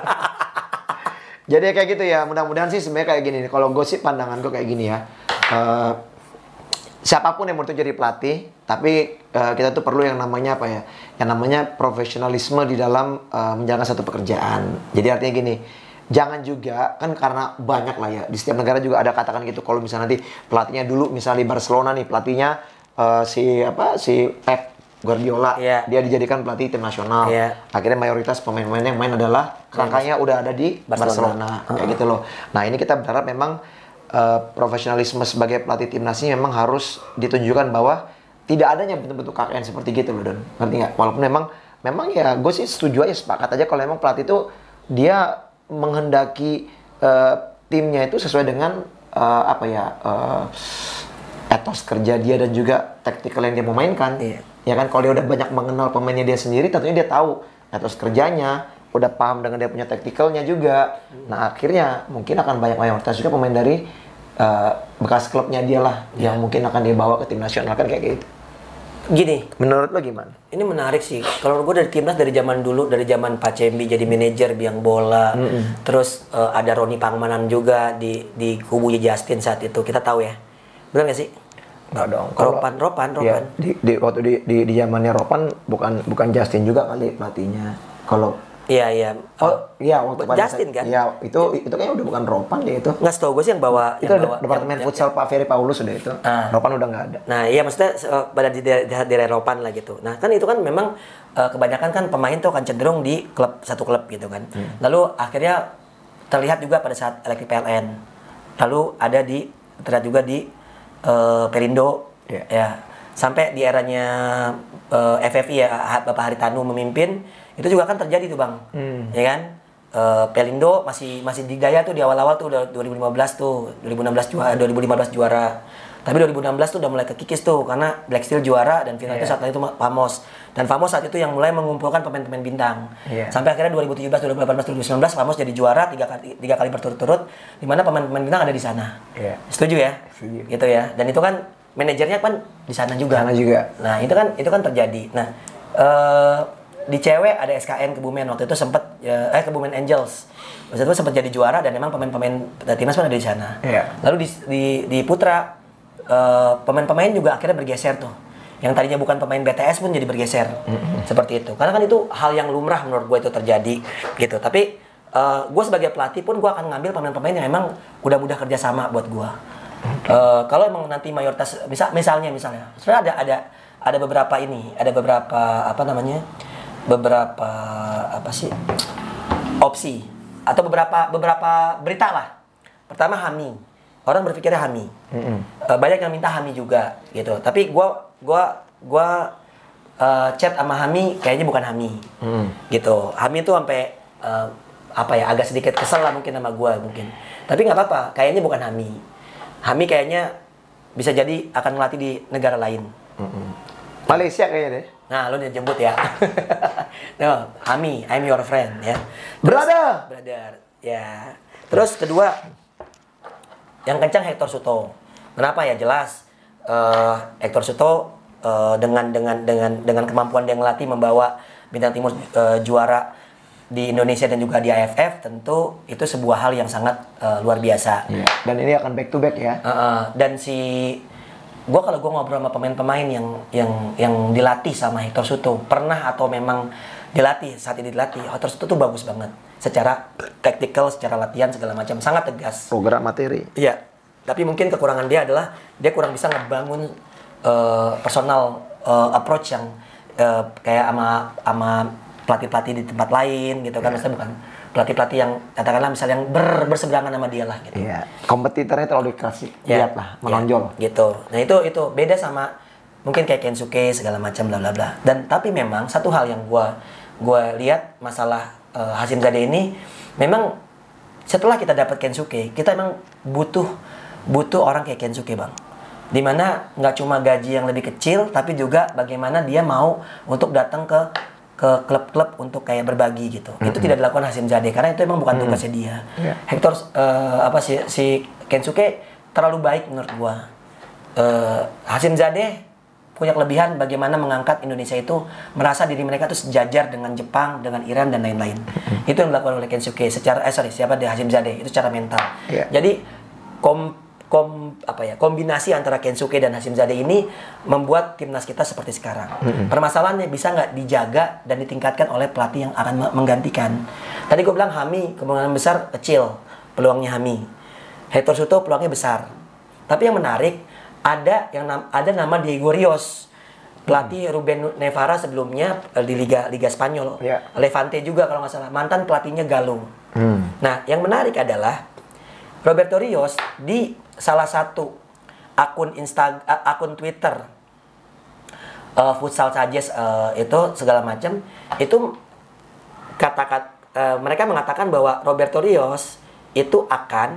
Jadi kayak gitu ya. Mudah-mudahan sih sebenarnya kayak gini. Kalau gue sih pandangan gue kayak gini ya. Uh, siapapun yang mau jadi pelatih, tapi uh, kita tuh perlu yang namanya apa ya? Yang namanya profesionalisme di dalam uh, menjalankan satu pekerjaan. Jadi artinya gini. Jangan juga kan karena banyak lah ya di setiap negara juga ada katakan gitu kalau misalnya nanti pelatihnya dulu misalnya di Barcelona nih pelatihnya uh, si apa si Pep Guardiola yeah. dia dijadikan pelatih tim nasional yeah. akhirnya mayoritas pemain-pemain yang main adalah kerangkanya udah ada di Barcelona, Barcelona. Kayak gitu loh. Nah ini kita berharap memang uh, profesionalisme sebagai pelatih timnas ini memang harus ditunjukkan bahwa tidak adanya bentuk-bentuk K K N seperti gitu loh Don, ngerti nggak? Walaupun memang memang ya gue sih setuju aja sepakat aja kalau memang pelatih itu dia menghendaki uh, timnya itu sesuai dengan uh, apa ya uh, etos kerja dia dan juga taktikal yang dia mau mainkan. Iya. Ya kan kalau dia udah banyak mengenal pemainnya dia sendiri, tentunya dia tahu etos kerjanya, udah paham dengan dia punya taktikalnya juga. Hmm. Nah akhirnya mungkin akan banyak mayoritas juga pemain dari uh, bekas klubnya dia lah yeah. yang mungkin akan dia bawa ke tim nasional kan kayak gitu. Gini, menurut lo gimana? Ini menarik sih. Kalau gue dari timnas dari zaman dulu, dari zaman Pak Cembi jadi manajer biang bola, mm-hmm. terus uh, ada Roni Pangmanan juga di di kubunya Justin saat itu. Kita tahu ya, benar nggak sih? Enggak dong. Kalau- Ropan, Ropan, Iya, Ropan. di, di waktu di di, di zamannya Ropan bukan bukan Justin juga kali pelatihnya. Kalau Iya, iya. oh iya waktu pada Justin saat- kan? Iya, itu itu kayaknya udah bukan Ropan deh itu. Nggak setahu gue sih yang bawa Itu yang ada bawa departemen yang- futsal Pak Ferry Paulus udah itu. Ah. Ropan udah nggak ada. Nah, iya maksudnya uh, pada di daerah, di daerah Eropan lah gitu. Nah, kan itu kan memang uh, kebanyakan kan pemain tuh akan cenderung di klub satu klub gitu kan. Hmm. Lalu akhirnya terlihat juga pada saat Elektrik P L N. Lalu ada di terlihat juga di uh, Perindo Iya. ya. Sampai di eranya uh, F F I ya Bapak Haritanu memimpin, itu juga kan terjadi tuh, Bang. Hmm. Ya kan? Uh, Pelindo masih masih digdaya tuh di awal-awal tuh udah dua ribu lima belas tuh, dua ribu enam belas juara, dua ribu lima belas juara. Tapi dua ribu enam belas tuh udah mulai kekikis tuh karena Black Steel juara dan final itu Iya. saat itu Famos. Dan Famos saat itu yang mulai mengumpulkan pemain-pemain bintang. Iya. Sampai akhirnya dua ribu tujuh belas, dua ribu delapan belas, dua ribu sembilan belas Famos jadi juara tiga kali tiga kali berturut-turut di mana pemain-pemain bintang ada di sana. Iya. Setuju ya? Setuju. Gitu ya. Dan itu kan manajernya kan di sana juga. Sana juga. Nah, itu kan itu kan terjadi. Nah, eh di cewek ada S K N Kebumen waktu itu sempat eh Kebumen Angels. Waktu itu sempat jadi juara dan memang pemain-pemain timnas pun ada di sana. Iya. Lalu di di, di putra eh, pemain-pemain juga akhirnya bergeser tuh. Yang tadinya bukan pemain B T S pun jadi bergeser. Seperti itu. Karena kan itu hal yang lumrah menurut gue itu terjadi gitu. Tapi eh, gue sebagai pelatih pun gue akan ngambil pemain-pemain yang memang udah mudah kerjasama buat gue. Eh, kalau emang nanti mayoritas misal misalnya misalnya sebenarnya ada ada ada beberapa ini ada beberapa apa namanya beberapa apa sih opsi atau beberapa beberapa berita lah. Pertama Hami, orang berpikirnya Hami. Mm-mm. Eh, banyak yang minta Hami juga gitu. Tapi gua gua gua eh, chat sama Hami kayaknya bukan Hami. Mm. Gitu. Hami itu sampai eh, apa ya agak sedikit kesel lah mungkin sama gua mungkin. Tapi nggak apa-apa, kayaknya bukan Hami. Hami kayaknya bisa jadi akan melatih di negara lain. Mm-mm. Malaysia kayaknya deh. Nah, lo dijemput ya. No, Hami, I'm your friend ya. Brother. Brother, ya. Terus kedua, yang kencang Hector Suto. Kenapa ya? Jelas, eh, Hector Suto eh, dengan dengan dengan dengan kemampuan dia ngelatih membawa Bintang Timur eh, juara di Indonesia dan juga di A F F, tentu itu sebuah hal yang sangat eh, luar biasa. Iya. Dan ini akan back to back ya. Uh, uh, dan si gua kalau gua ngobrol sama pemain-pemain yang yang yang dilatih sama Hector Suto pernah atau memang dilatih saat ini dilatih Hector Suto tuh bagus banget secara taktikal, secara latihan segala macam sangat tegas. Program materi. Iya. Tapi mungkin kekurangan dia adalah dia kurang bisa ngebangun uh, personal uh, approach yang uh, kayak sama sama pelatih-pelatih di tempat lain gitu kan. Maksudnya bukan pelatih-pelatih yang katakanlah misalnya yang ber, berseberangan sama dia lah gitu. Iya. Kompetitornya terlalu dikasih. Ya, Lihat lah, menonjol. ya, gitu. Nah itu itu beda sama mungkin kayak Kensuke segala macam bla bla bla. Dan tapi memang satu hal yang gua gua lihat masalah uh, Hasyim Zadeh ini memang setelah kita dapat Kensuke, kita emang butuh butuh orang kayak Kensuke, Bang. Dimana nggak cuma gaji yang lebih kecil, tapi juga bagaimana dia mau untuk datang ke ke klub-klub untuk kayak berbagi gitu. Mm-hmm. Itu tidak dilakukan Hasyim Zadeh karena itu emang bukan tugasnya dia. Yeah. Hector uh, apa sih si Kensuke terlalu baik menurut gua. Uh, Hasyim Zadeh punya kelebihan bagaimana mengangkat Indonesia itu merasa diri mereka tuh sejajar dengan Jepang, dengan Iran dan lain-lain. Mm-hmm. Itu yang dilakukan oleh Kensuke secara eh sorry siapa dia Hasyim Zadeh itu secara mental. Yeah. Jadi kom kom apa ya kombinasi antara Kensuke dan Hasyim Zadeh ini membuat timnas kita seperti sekarang. Mm-hmm. Permasalahannya bisa nggak dijaga dan ditingkatkan oleh pelatih yang akan menggantikan. Tadi gue bilang Hami kemungkinan besar kecil peluangnya Hami. Hector Suto peluangnya besar. Tapi yang menarik ada yang nam, ada nama Diego Rios. Pelatih mm-hmm. Ruben Nevara sebelumnya di Liga Liga Spanyol. Yeah. Levante juga kalau nggak salah. Mantan pelatihnya Galo. Hmm. Nah, yang menarik adalah Roberto Rios di salah satu akun Insta akun Twitter uh, futsal Sajes uh, itu segala macam itu kata-kata uh, mereka mengatakan bahwa Roberto Rios itu akan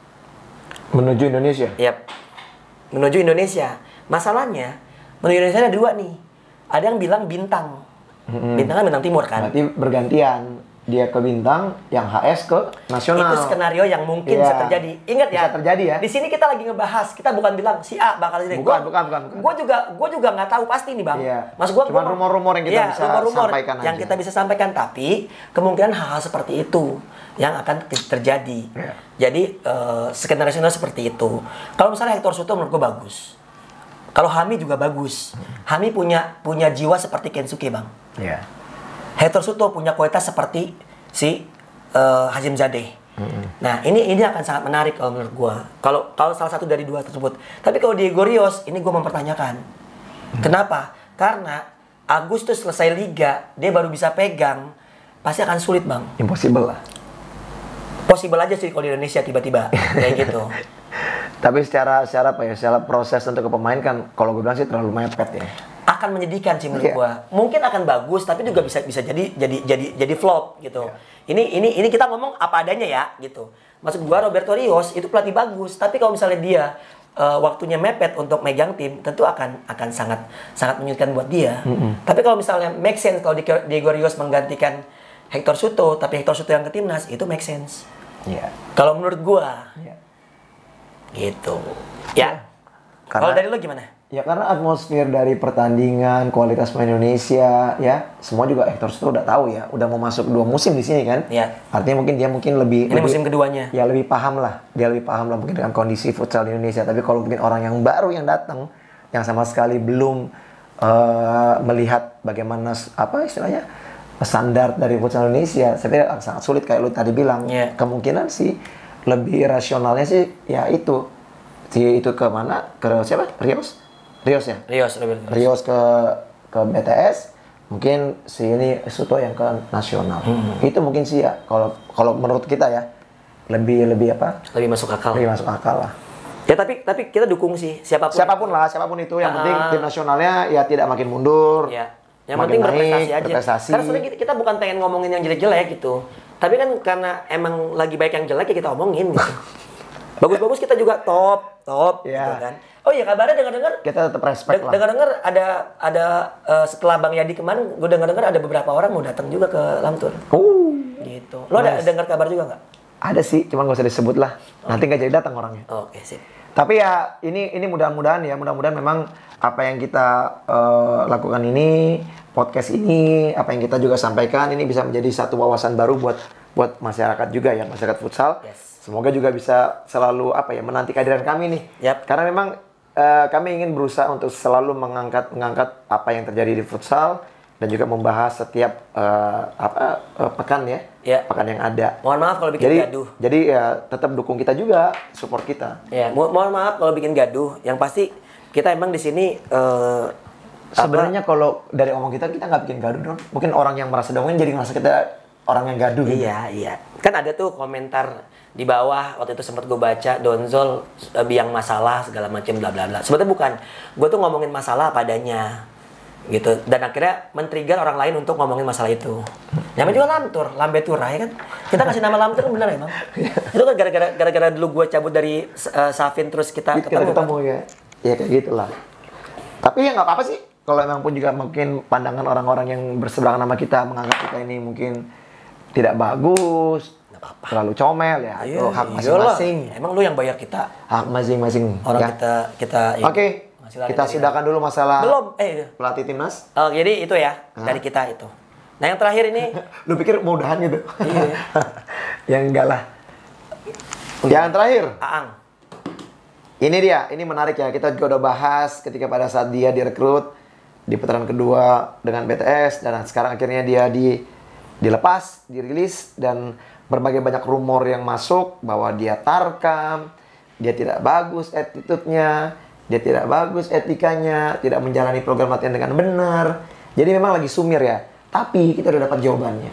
menuju Indonesia. Yap, menuju Indonesia. Masalahnya menuju Indonesia ada dua nih. Ada yang bilang Bintang. Mm-hmm. Bintang kan Bintang Timur kan. Berarti bergantian. Dia ke Bintang, yang H S ke nasional. Itu skenario yang mungkin Iya. bisa terjadi. Ingat ya. Bisa terjadi ya. Di sini kita lagi ngebahas, kita bukan bilang si A bakal ini. Bukan, bukan, bukan, bukan. Gue juga, gue juga nggak tahu pasti nih bang. Iya. Maksud gue, Cuman rumor-rumor yang kita iya, bisa rumor-rumor sampaikan yang aja. kita bisa sampaikan, tapi kemungkinan hal-hal seperti itu yang akan terjadi. Iya. Jadi uh, skenario seperti itu. Kalau misalnya Hector Suto menurut gue bagus. Kalau Hami juga bagus. Hami punya punya jiwa seperti Kensuke, Bang. Iya. Hector Suto punya kualitas seperti si uh, Hazim Zadeh. Mm-hmm. Nah, ini ini akan sangat menarik kalau menurut gua. Kalau kalau salah satu dari dua tersebut. Tapi kalau Diego Rios, ini gua mempertanyakan. Mm. Kenapa? Karena Agustus selesai liga, dia baru bisa pegang, pasti akan sulit, Bang. Impossible lah. Possible aja sih kalau di Indonesia tiba-tiba kayak gitu. Tapi secara secara apa ya? Secara proses untuk ke pemain kan kalau gue bilang sih terlalu mepet ya. Akan menyedihkan sih menurut Yeah. gua. Mungkin akan bagus tapi juga bisa bisa jadi jadi jadi jadi flop gitu. Yeah. Ini ini ini kita ngomong apa adanya ya gitu. Maksud gua Roberto Rios itu pelatih bagus, tapi kalau misalnya dia uh, waktunya mepet untuk megang tim, tentu akan akan sangat sangat menyulitkan buat dia. Mm-hmm. Tapi kalau misalnya make sense kalau Diego Rios menggantikan Hector Suto, tapi Hector Suto yang ke timnas itu make sense. Iya. Kalau menurut gua, Iya. gitu. Ya. Kalau dari lu gimana? Ya karena atmosfer dari pertandingan, kualitas pemain Indonesia, ya semua juga Hector Suto udah tahu ya, udah mau masuk dua musim di sini kan. Ya. Artinya mungkin dia mungkin lebih. Ini lebih, musim keduanya. Ya lebih paham lah, dia lebih paham lah mungkin dengan kondisi futsal di Indonesia. Tapi kalau mungkin orang yang baru yang datang, yang sama sekali belum uh, melihat bagaimana apa istilahnya standar dari futsal Indonesia, saya pikir sangat sulit kayak lu tadi bilang. Yeah. Kemungkinan sih lebih rasionalnya sih ya itu, si itu ke mana? Ke siapa? Rios, Rios ya. Rios, Rios. Rios ke ke B T S, mungkin si ini Suto yang ke nasional. Hmm. Itu mungkin sih ya kalau kalau menurut kita ya lebih lebih apa? Lebih masuk akal. Lebih masuk akal lah. Ya tapi tapi kita dukung sih siapapun. Siapapun lah, siapapun itu yang uh, penting tim nasionalnya ya tidak makin mundur. Ya. Yang penting berprestasi naik, aja. berprestasi. Karena sebenarnya kita, kita bukan pengen ngomongin yang jelek-jelek gitu. Tapi kan karena emang lagi baik yang jelek ya kita omongin gitu. Bagus-bagus kita juga top, top yeah. gitu kan. Oh iya kabarnya dengar-dengar kita tetap respect lah. Dengar-dengar ada ada uh, setelah Bang Yadi kemarin gue dengar-dengar ada beberapa orang mau datang juga ke Lamtur. Oh. Gitu. Lo nice. Ada dengar kabar juga nggak? Ada sih, cuman gak usah disebut lah. Oh. Nanti nggak jadi datang orangnya. Oke, okay, sip. Tapi ya ini ini mudah-mudahan ya, mudah-mudahan memang apa yang kita uh, lakukan ini, podcast ini, apa yang kita juga sampaikan ini bisa menjadi satu wawasan baru buat buat masyarakat juga ya, masyarakat futsal. Yes. Semoga juga bisa selalu apa ya menanti kehadiran kami nih. Yep. Karena memang uh, kami ingin berusaha untuk selalu mengangkat mengangkat apa yang terjadi di futsal dan juga membahas setiap uh, apa uh, pekan ya, yeah. pekan yang ada. Mohon maaf kalau bikin jadi, gaduh. Jadi ya tetap dukung kita juga, support kita. Ya, mo mohon maaf kalau bikin gaduh. Yang pasti kita emang di sini uh, sebenarnya kalau dari omong kita kita nggak bikin gaduh dong. Mungkin orang yang merasa dongeng jadi ngerasa kita orang yang gaduh gitu. Iya, iya. Kan ada tuh komentar di bawah waktu itu sempat gue baca Donzol uh, biang masalah segala macam bla bla bla. Sebetulnya bukan. Gue tuh ngomongin masalah apa adanya. Gitu, dan akhirnya men-trigger orang lain untuk ngomongin masalah itu. Namanya juga Lamtur, Lambetura ya kan. Kita kasih nama Lamtur kan bener emang. Itu kan gara-gara gara-gara dulu gue cabut dari uh, Safin terus kita kita ketemu. ketemu kan? ya. Ya kayak gitulah. Tapi ya nggak apa-apa sih. Kalau emang pun juga mungkin pandangan orang-orang yang berseberangan sama kita menganggap kita ini mungkin tidak bagus, apa-apa. Terlalu comel ya. Iya, itu hak masing-masing. Emang lu yang bayar kita. Hak masing-masing. Orang ya. kita kita. Oke. Okay. Kita sudakan dulu masalah belum eh pelatih timnas. Oh, jadi itu ya Hah? Dari kita itu. Nah yang terakhir ini, lu pikir mudahan gitu? Iya. Yang enggak lah. Yang terakhir. Aang. Ini dia, ini menarik ya. Kita juga udah bahas ketika pada saat dia direkrut di putaran kedua dengan B T S dan sekarang akhirnya dia di dilepas, dirilis dan berbagai banyak rumor yang masuk bahwa dia tarkam, dia tidak bagus attitude-nya. Dia tidak bagus etikanya, tidak menjalani program latihan dengan benar. Jadi memang lagi sumir ya. Tapi kita udah dapat jawabannya.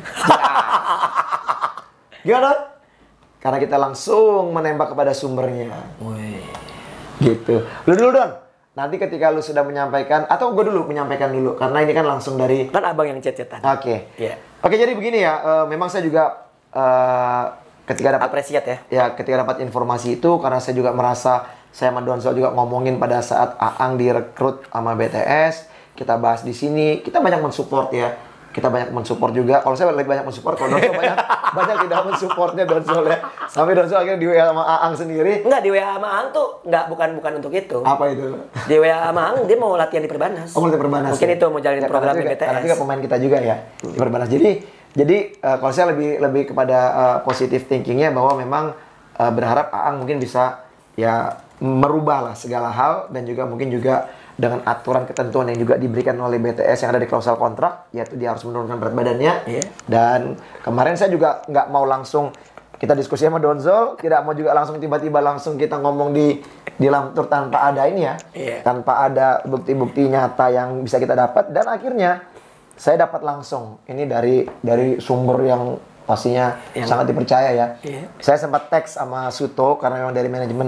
Gimana? Karena kita langsung menembak kepada sumbernya. Wih. Gitu. Lu dulu Don. Nanti ketika lu sudah menyampaikan, atau gue dulu menyampaikan dulu. Karena ini kan langsung dari... Kan abang yang chat-chatan. Oke. Okay. Yeah. Oke, jadi begini ya. Uh, memang saya juga... Uh, ketika dapat... Apresiat ya. Ya, ketika dapat informasi itu, karena saya juga merasa... Saya sama Donzol juga ngomongin pada saat Aang direkrut sama B T S. Kita bahas di sini. Kita banyak mensupport ya. Kita banyak mensupport juga. Kalau saya lebih banyak mensupport, kalau Donzol banyak banyak tidak mensupportnya Donzol ya. Sampai Donzol akhirnya di W A sama Aang sendiri. Enggak, di W A sama Aang tuh enggak bukan bukan untuk itu. Apa itu? Di W A sama Aang dia mau latihan di Perbanas. Oh, mau latihan Perbanas. Mungkin ya? itu mau jalanin ya, program juga, di B T S. Karena juga pemain kita juga ya di Perbanas. Jadi jadi uh, kalau saya lebih lebih kepada uh, positive thinkingnya bahwa memang uh, berharap Aang mungkin bisa ya merubah lah segala hal dan juga mungkin juga dengan aturan ketentuan yang juga diberikan oleh B T S yang ada di klausel kontrak, yaitu dia harus menurunkan berat badannya. Iya. Dan kemarin saya juga nggak mau langsung kita diskusi sama Donzol, tidak mau juga langsung tiba-tiba langsung kita ngomong di di Lamtur tanpa ada ini ya, Iya. tanpa ada bukti-bukti nyata yang bisa kita dapat. Dan akhirnya saya dapat langsung ini dari dari sumber yang pastinya Yang- sangat dipercaya ya. Iya. Saya sempat teks sama Suto karena memang dari manajemen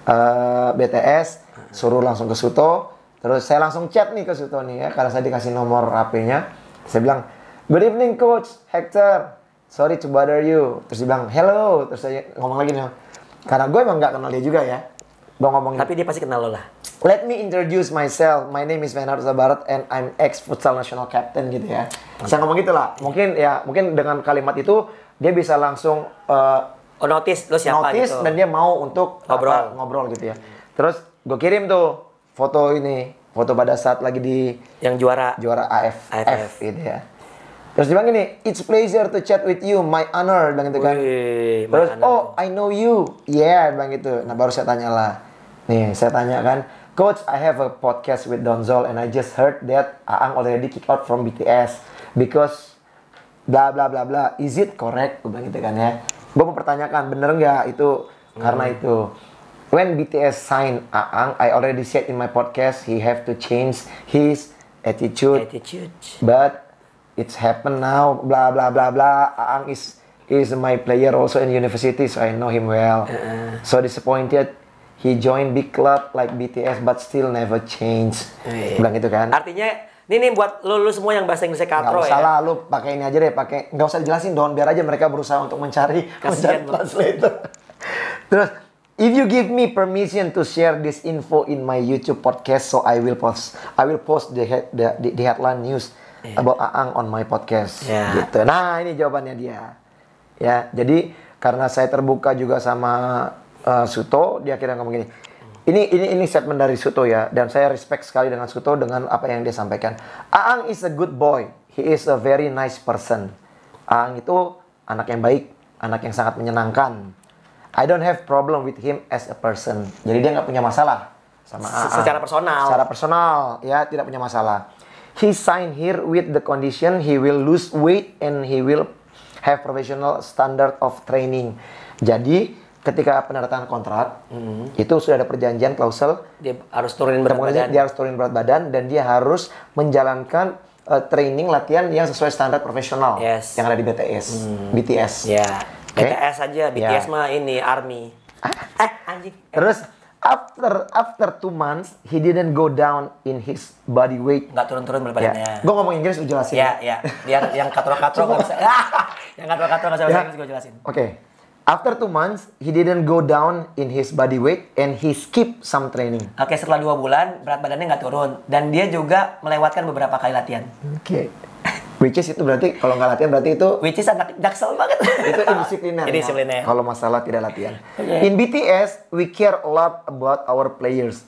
eh, B T S suruh langsung ke Suto. Terus saya langsung chat nih ke Suto nih ya karena saya dikasih nomor H P-nya. Saya bilang, "Good evening coach Hector. Sorry to bother you." Terus dia bilang, "Hello." Terus saya ngomong lagi nih. Karena gue emang nggak kenal dia juga ya. Gue ngomong Tapi dia pasti kenal lo lah. "Let me introduce myself. My name is Menard Sabarat and I'm ex futsal national captain," gitu ya. Saya ngomong gitu lah. Mungkin ya, mungkin dengan kalimat itu dia bisa langsung uh, Oh, notice lo siapa notice gitu. dan dia mau untuk Ngobrol. apa, ngobrol gitu ya. Terus gue kirim tuh foto ini, foto pada saat lagi di Yang juara. juara A F, A F F. F gitu ya. Terus dia bilang gini, "It's pleasure to chat with you, my honor," bilang gitu kan. Wih, Terus, my "Oh, honor. I know you." Yeah, bilang gitu. Nah, baru saya tanya lah. Nih, saya tanya kan, "Coach, I have a podcast with Donzol and I just heard that Aang already kicked out from B T S because bla bla bla bla. Is it correct?" Gue bilang gitu kan ya. Gue mempertanyakan, bener nggak itu? Karena itu. When B T S sign Aang, I already said in my podcast, he have to change his attitude. Attitude. But it's happened now, blah blah blah blah. Aang is is my player also in university, so I know him well. So disappointed, he joined big club like B T S, but still never change. Iya. Bilang gitu kan? Artinya, ini nih buat lo, lo semua yang bahasa Inggrisnya Gak katro usah ya. lah, lu pakai ini aja deh, pakai nggak usah dijelasin Don, biar aja mereka berusaha untuk mencari mencari Kasian lu. translator. Terus, "If you give me permission to share this info in my YouTube podcast, so I will post, I will post the head, the, the, the headline news about Aang on my podcast." Yeah. Gitu. Nah, ini jawabannya dia. Ya, jadi karena saya terbuka juga sama uh, Suto, dia akhirnya ngomong gini. Ini ini ini statement dari Suto ya, dan saya respect sekali dengan Suto dengan apa yang dia sampaikan. "Aang is a good boy. He is a very nice person." Aang itu anak yang baik, anak yang sangat menyenangkan. "I don't have problem with him as a person." Jadi dia nggak punya masalah sama Aang. Secara personal. Secara personal, ya tidak punya masalah. "He signed here with the condition he will lose weight and he will have professional standard of training." Jadi ketika penandatangan kontrak, itu sudah ada perjanjian klausel. Dia harus turunin berat Kemudian badan. dia harus turunin berat badan dan dia harus menjalankan uh, training latihan yang sesuai standar profesional Yes. yang ada di B T S, B T S. Ya, Oke. B T S aja, B T S Ya. mah ini army. Eh, anjing. Terus after after two months he didn't go down in his body weight. Nggak turun-turun berat Ya. badannya. Gue ngomong Inggris lu jelasin. Ya, ya. Biar yang katro-katro nggak bisa. yang katro-katro nggak bisa bahasa Ya. Inggris gue jelasin. Oke. After two months, he didn't go down in his body weight and he skipped some training. Oke, setelah dua bulan berat badannya nggak turun dan dia juga melewatkan beberapa kali latihan. Oke. Which is itu berarti kalau nggak latihan berarti itu Which is anak jaksel banget. itu indisipliner. ya, Indisipliner. Kalau masalah tidak latihan. Oke. In B T S, we care a lot about our players.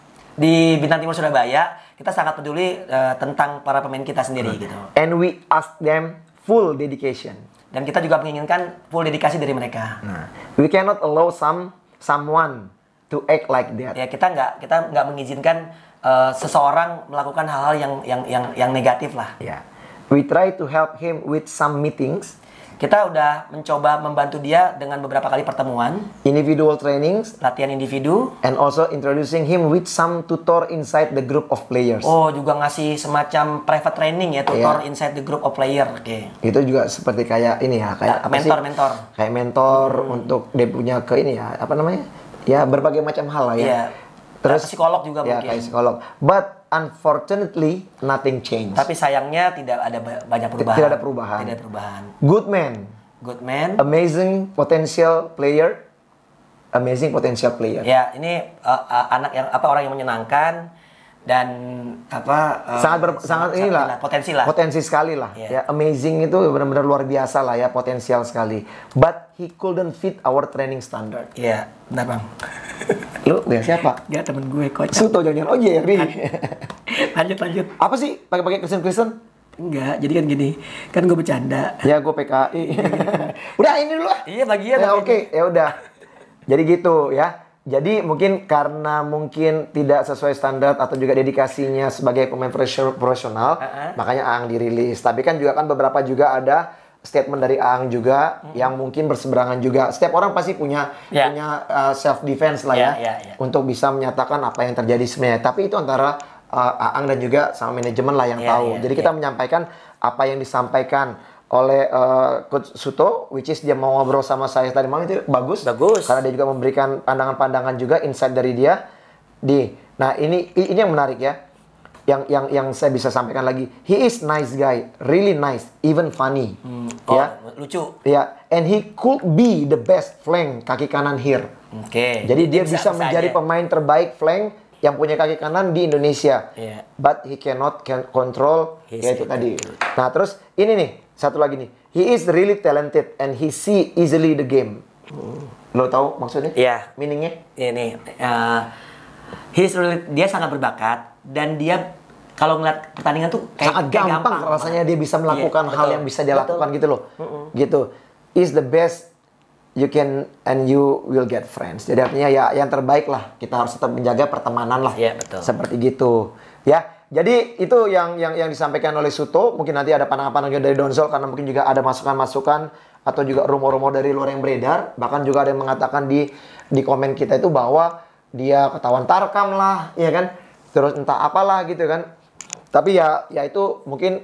Di Bintang Timur Surabaya, kita sangat peduli eh, tentang para pemain kita sendiri gitu. And we ask them full dedication. Dan kita juga menginginkan full dedikasi dari mereka. Nah, we cannot allow some someone to act like that. Ya kita nggak kita nggak mengizinkan eh, seseorang melakukan hal-hal yang yang yang yang negatif lah. Yeah. We try to help him with some meetings, Kita udah mencoba membantu dia dengan beberapa kali pertemuan, individual trainings, latihan individu. and also introducing him with some tutor inside the group of players. Oh, juga ngasih semacam private training ya, tutor Iya. inside the group of player. Oke. Itu juga seperti kayak ini ya, kayak apa sih? Mentor, mentor. Kayak mentor untuk dia punya ke ini ya, apa namanya? Ya berbagai macam hal lah ya. Iya. Terus psikolog juga ya, mungkin. kayak psikolog. But unfortunately nothing changed. Tapi sayangnya tidak ada ba- banyak perubahan. Tidak ada perubahan. Tidak ada perubahan. Good man, Good man. amazing potential player, amazing potential player. Ya, ini uh, uh, anak yang apa orang yang menyenangkan dan apa uh, sangat ber, sangat inilah potensi lah. potensi sekali lah Iya. ya, amazing itu benar-benar luar biasa lah ya, potensial sekali, but he couldn't fit our training standard. Iya, benar Bang. Lu lihat siapa? Ya temen gue kocak. Suto jangan, oh Jerry. lanjut lanjut. Apa sih pakai-pakai Kristen Kristen? Enggak, jadi kan gini, kan gue bercanda. Ya gue P K I. Udah ini dulu lah. Iya bagian. Ya oke, ya udah. Jadi gitu ya. Jadi mungkin karena mungkin tidak sesuai standar atau juga dedikasinya sebagai pemain profesional, Uh-uh. makanya Aang dirilis. Tapi kan juga kan beberapa juga ada statement dari Aang juga hmm. yang mungkin berseberangan juga. Setiap orang pasti punya yeah. punya uh, self defense lah Yeah, ya yeah, yeah. untuk bisa menyatakan apa yang terjadi sebenarnya. Tapi itu antara uh, Aang dan juga sama manajemen lah yang Yeah, tahu. yeah, Jadi kita yeah. menyampaikan apa yang disampaikan oleh uh, Coach Suto, which is dia mau ngobrol sama saya tadi malam itu bagus. Bagus. Karena dia juga memberikan pandangan-pandangan juga, insight dari dia. Di, nah ini ini yang menarik ya, yang yang yang saya bisa sampaikan lagi. He is nice guy, really nice, even funny. Hmm. Oh, Ya, lucu. ya, and he could be the best flank kaki kanan here. Oke. Okay. Jadi dia bisa, menjadi aja. pemain terbaik flank yang punya kaki kanan di Indonesia. Yeah. But he cannot can control His ya itu tadi. attitude. Nah, terus ini nih, satu lagi nih. He is really talented and he see easily the game. Hmm. Lo tahu maksudnya? Iya. Meaningnya? Ini uh, he's really, dia sangat berbakat dan dia kalau ngeliat pertandingan tuh kayak sangat kayak gampang, rasanya dia bisa melakukan Iya, hal betul. yang bisa dia Betul. lakukan gitu loh. Mm-mm. Gitu. Is the best you can and you will get friends. Jadi artinya ya yang terbaik lah. Kita harus tetap menjaga pertemanan lah. Iya, betul. Seperti gitu. Ya. Jadi itu yang yang yang disampaikan oleh Suto. Mungkin nanti ada pandangan-pandangan dari Donzol karena mungkin juga ada masukan-masukan atau juga rumor-rumor dari luar yang beredar. Bahkan juga ada yang mengatakan di di komen kita itu bahwa dia ketahuan tarkam lah, ya kan? Terus entah apalah gitu kan. Tapi ya ya itu mungkin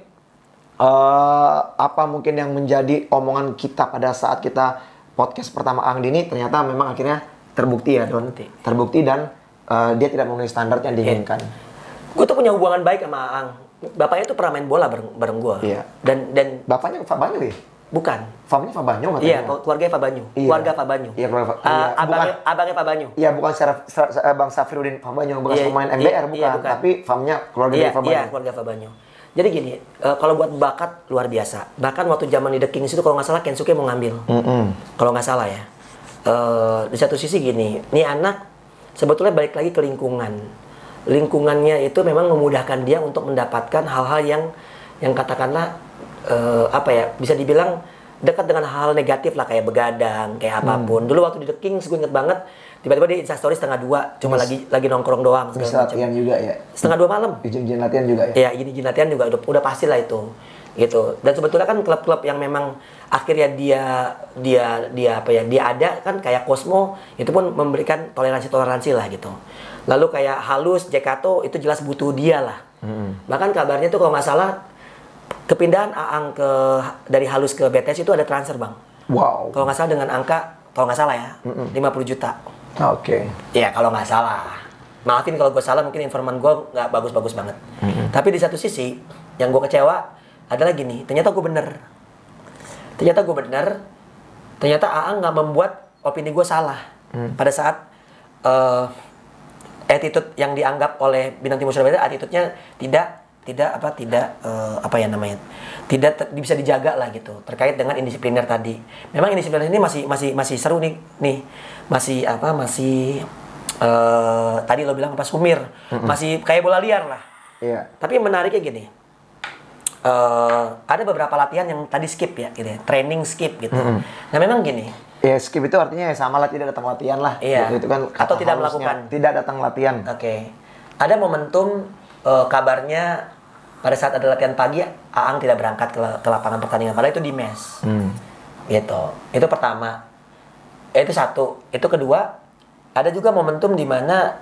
uh, apa mungkin yang menjadi omongan kita pada saat kita podcast pertama Aang Dini ternyata memang akhirnya terbukti ya Don. Terbukti. Terbukti dan uh, dia tidak memenuhi standar yang diinginkan. Gue tuh punya hubungan baik sama Aang. Bapaknya tuh pernah main bola bareng, bareng gue. Iya. Dan dan Bapaknya Fabanyo ya? bukan. Famnya Fabanyo katanya. Iya, keluarga Fabanyu. Iya. Keluarga Fabanyu. Iya, keluarga Fa- Uh, iya. abangnya, Bukan. abangnya Fabanyu. Iya, bukan secara, secara, secara Bang Safirudin Fabanyo bekas Iya, pemain M B R iya, bukan, iya, bukan. tapi famnya keluarga Iya, dari Fabanyo. iya, keluarga Fabanyu. Jadi gini, uh, kalau buat bakat luar biasa. Bahkan waktu zaman di The Kings itu kalau nggak salah Kensuke mau ngambil. Mm-mm. Kalau nggak salah ya. Uh, di satu sisi gini, nih anak sebetulnya balik lagi ke lingkungan. Lingkungannya itu memang memudahkan dia untuk mendapatkan hal-hal yang yang katakanlah uh, apa ya, bisa dibilang dekat dengan hal negatif lah, kayak begadang, kayak apapun. Dulu waktu di The Kings gue inget banget, tiba-tiba dia Instastory setengah dua, cuma Yes. lagi lagi nongkrong doang. segala Bisa macam. latihan juga ya. Setengah dua malam. Izin-izin latihan juga ya. Ya, izin latihan juga udah, udah pasti lah itu. Gitu. Dan sebetulnya kan klub-klub yang memang akhirnya dia dia dia apa ya? Dia ada kan kayak Cosmo itu pun memberikan toleransi-toleransi lah gitu. Lalu kayak Halus, Jekato itu jelas butuh dia lah. Hmm. Bahkan kabarnya tuh kalau nggak salah kepindahan Aang ke dari Halus ke B T S itu ada transfer, Bang. Wow. Kalau nggak salah dengan angka kalau nggak salah ya, lima puluh juta. Oke. Iya, kalau nggak salah. Maafin kalau gue salah, mungkin informan gue nggak bagus-bagus banget. Mm-hmm. Tapi di satu sisi, yang gue kecewa adalah gini, ternyata gue bener. Ternyata gue bener, ternyata Aang nggak membuat opini gue salah. Mm. Pada saat uh, attitude yang dianggap oleh Bintang Timur Surabaya, attitude-nya tidak tidak apa tidak uh, apa ya namanya tidak ter, bisa dijaga lah gitu terkait dengan indisipliner tadi. Memang indisipliner ini masih masih masih seru nih nih masih apa masih uh, tadi lo bilang apa sumir, mm-hmm. masih kayak bola liar lah. Iya. Tapi menariknya gini, uh, ada beberapa latihan yang tadi skip ya gitu ya, training skip gitu. Mm-hmm. Nah memang gini. Ya skip itu artinya ya sama lah tidak datang latihan lah. Iya. Gitu, itu kan Atau tidak halusnya. melakukan. Tidak datang latihan. Oke. Okay. Ada momentum uh, kabarnya pada saat ada latihan pagi, Aang tidak berangkat ke, ke lapangan pertandingan. Padahal itu di mes. Hmm. Gitu. Itu pertama. Itu satu. Itu kedua, ada juga momentum di mana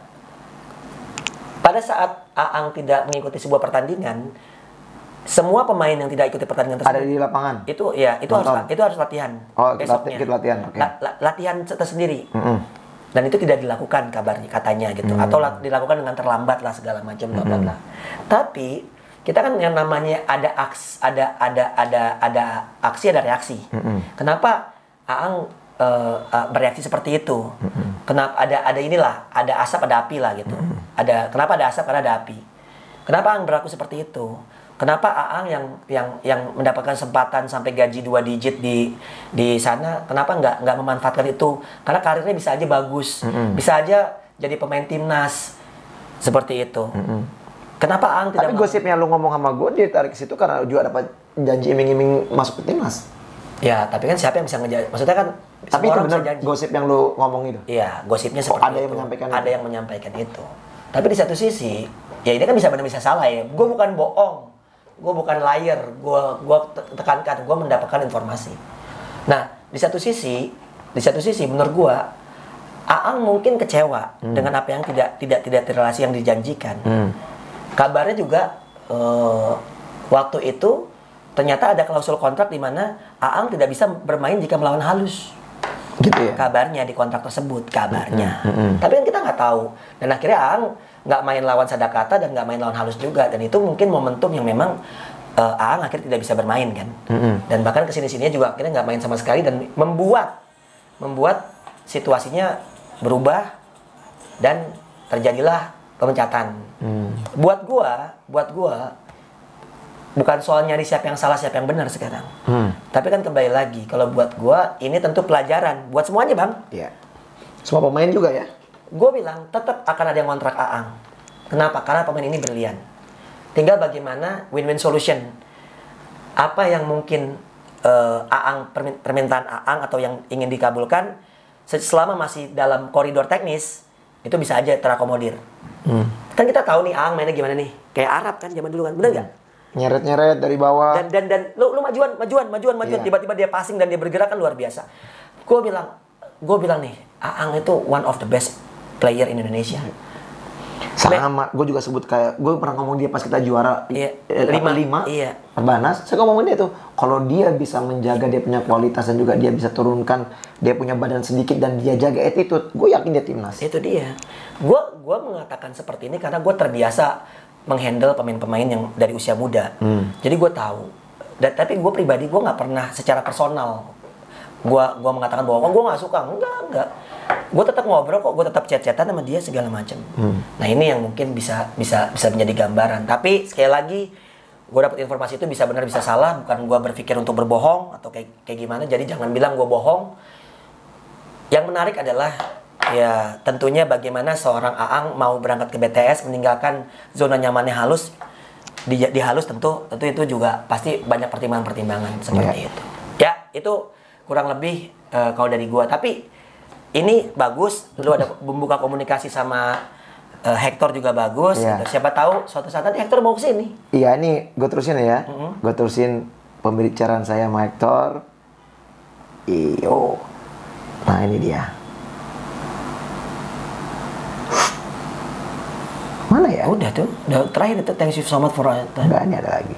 pada saat Aang tidak mengikuti sebuah pertandingan, semua pemain yang tidak ikuti pertandingan tersebut Ada di lapangan. itu ya itu Nonton. harus itu harus latihan Oh, besoknya. ikut latihan, oke. La- la- latihan tersendiri. Mm-mm. Dan itu tidak dilakukan kabarnya katanya gitu, Hmm. atau la- dilakukan dengan terlambat lah segala macam bla bla bla. Tapi kita kan yang namanya ada aks ada ada ada ada aksi ada reaksi. Mm-mm. Kenapa Aang uh, uh, bereaksi seperti itu? Mm-mm. Kenapa ada ada inilah ada asap ada api lah gitu. Mm-mm. Ada kenapa ada asap karena ada api. Kenapa Aang berlaku seperti itu? Kenapa Aang yang yang yang mendapatkan kesempatan sampai gaji dua digit di di sana, kenapa nggak nggak memanfaatkan itu? Karena karirnya bisa aja bagus, Mm-mm. bisa aja jadi pemain timnas seperti itu. Mm-mm. Kenapa Aang tidak? Tapi gosipnya lu ngomong sama gue dia tarik ke situ karena juga dapat janji iming-iming masuk ke timnas. Ya, tapi kan siapa yang bisa ngejaga? Maksudnya kan Tapi semua itu orang benar bisa janji. gosip yang lu ngomong itu. Iya, gosipnya Oh, seperti ada itu. yang menyampaikan Ada itu. yang menyampaikan itu. Tapi di satu sisi, ya ini kan bisa benar bisa salah ya. Gue bukan bohong, gue bukan liar. Gue gue tekankan, gue mendapatkan informasi. Nah, di satu sisi, di satu sisi menurut gue, Aang mungkin kecewa hmm. dengan apa yang tidak tidak tidak terrelasi yang dijanjikan. Hmm. Kabarnya juga uh, waktu itu ternyata ada klausul kontrak di mana Aang tidak bisa bermain jika melawan halus. Gitu ya? Kabarnya di kontrak tersebut, kabarnya. Mm-hmm. Mm-hmm. Tapi kan kita nggak tahu. Dan akhirnya Aang nggak main lawan Sadakata dan nggak main lawan halus juga. Dan itu mungkin momentum yang memang uh, Aang akhirnya tidak bisa bermain kan. Mm-hmm. Dan bahkan kesini-sininya juga akhirnya nggak main sama sekali dan membuat membuat situasinya berubah dan terjadilah pemecatan. Mm. Buat gua, buat gua bukan soal nyari siapa yang salah, siapa yang benar sekarang. Hmm. Tapi kan kembali lagi, kalau buat gua, ini tentu pelajaran. Buat semuanya, Bang. Iya. Semua pemain juga ya? Gua bilang, tetap akan ada yang kontrak Aang. Kenapa? Karena pemain ini berlian. Tinggal bagaimana win-win solution. Apa yang mungkin uh, Aang, permintaan Aang atau yang ingin dikabulkan, selama masih dalam koridor teknis, itu bisa aja terakomodir. Hmm. Kan kita tahu nih Aang mainnya gimana nih. Kayak Arab kan, zaman dulu kan. Bener nggak? Hmm. Nyeret-nyeret dari bawah. Dan dan dan lu lu majuan, majuan, majuan, majuan. Yeah. Tiba-tiba dia passing dan dia bergerak kan luar biasa. Gue bilang, gue bilang nih, Aang itu one of the best player in Indonesia. Sama, gue juga sebut kayak, gue pernah ngomong dia pas kita juara iya, eh, lima, lima iya. Perbanas, saya ngomongin dia tuh, kalau dia bisa menjaga dia punya kualitas dan juga dia bisa turunkan dia punya badan sedikit dan dia jaga attitude, gue yakin dia timnas. Itu dia. Gue gue mengatakan seperti ini karena gue terbiasa menghandle pemain-pemain yang dari usia muda. Hmm. Jadi gue tahu. Dan, tapi gue pribadi gue nggak pernah secara personal gue gue mengatakan bahwa gue nggak suka, enggak enggak. Gue tetap ngobrol kok, gue tetap chat-chatan sama dia segala macam. Hmm. Nah ini yang mungkin bisa bisa bisa menjadi gambaran. Tapi sekali lagi gue dapat informasi itu bisa benar bisa salah. Bukan gue berpikir untuk berbohong atau kayak kayak gimana. Jadi jangan bilang gue bohong. Yang menarik adalah ya tentunya bagaimana seorang Aang mau berangkat ke B T S meninggalkan zona nyamannya halus di, di halus tentu tentu itu juga pasti banyak pertimbangan-pertimbangan seperti yeah. itu. Ya itu kurang lebih uh, kalau dari gua. Tapi ini bagus, lu ada membuka komunikasi sama uh, Hector juga bagus. Yeah. Gitu. Siapa tahu suatu saat nanti Hector mau kesini. Iya ini gue terusin ya, mm-hmm. gue terusin pembicaraan saya sama Hector. Iyo, nah ini dia. Mana ya? Udah tuh, udah terakhir itu thanks you so much for it. Enggak, ini ada lagi.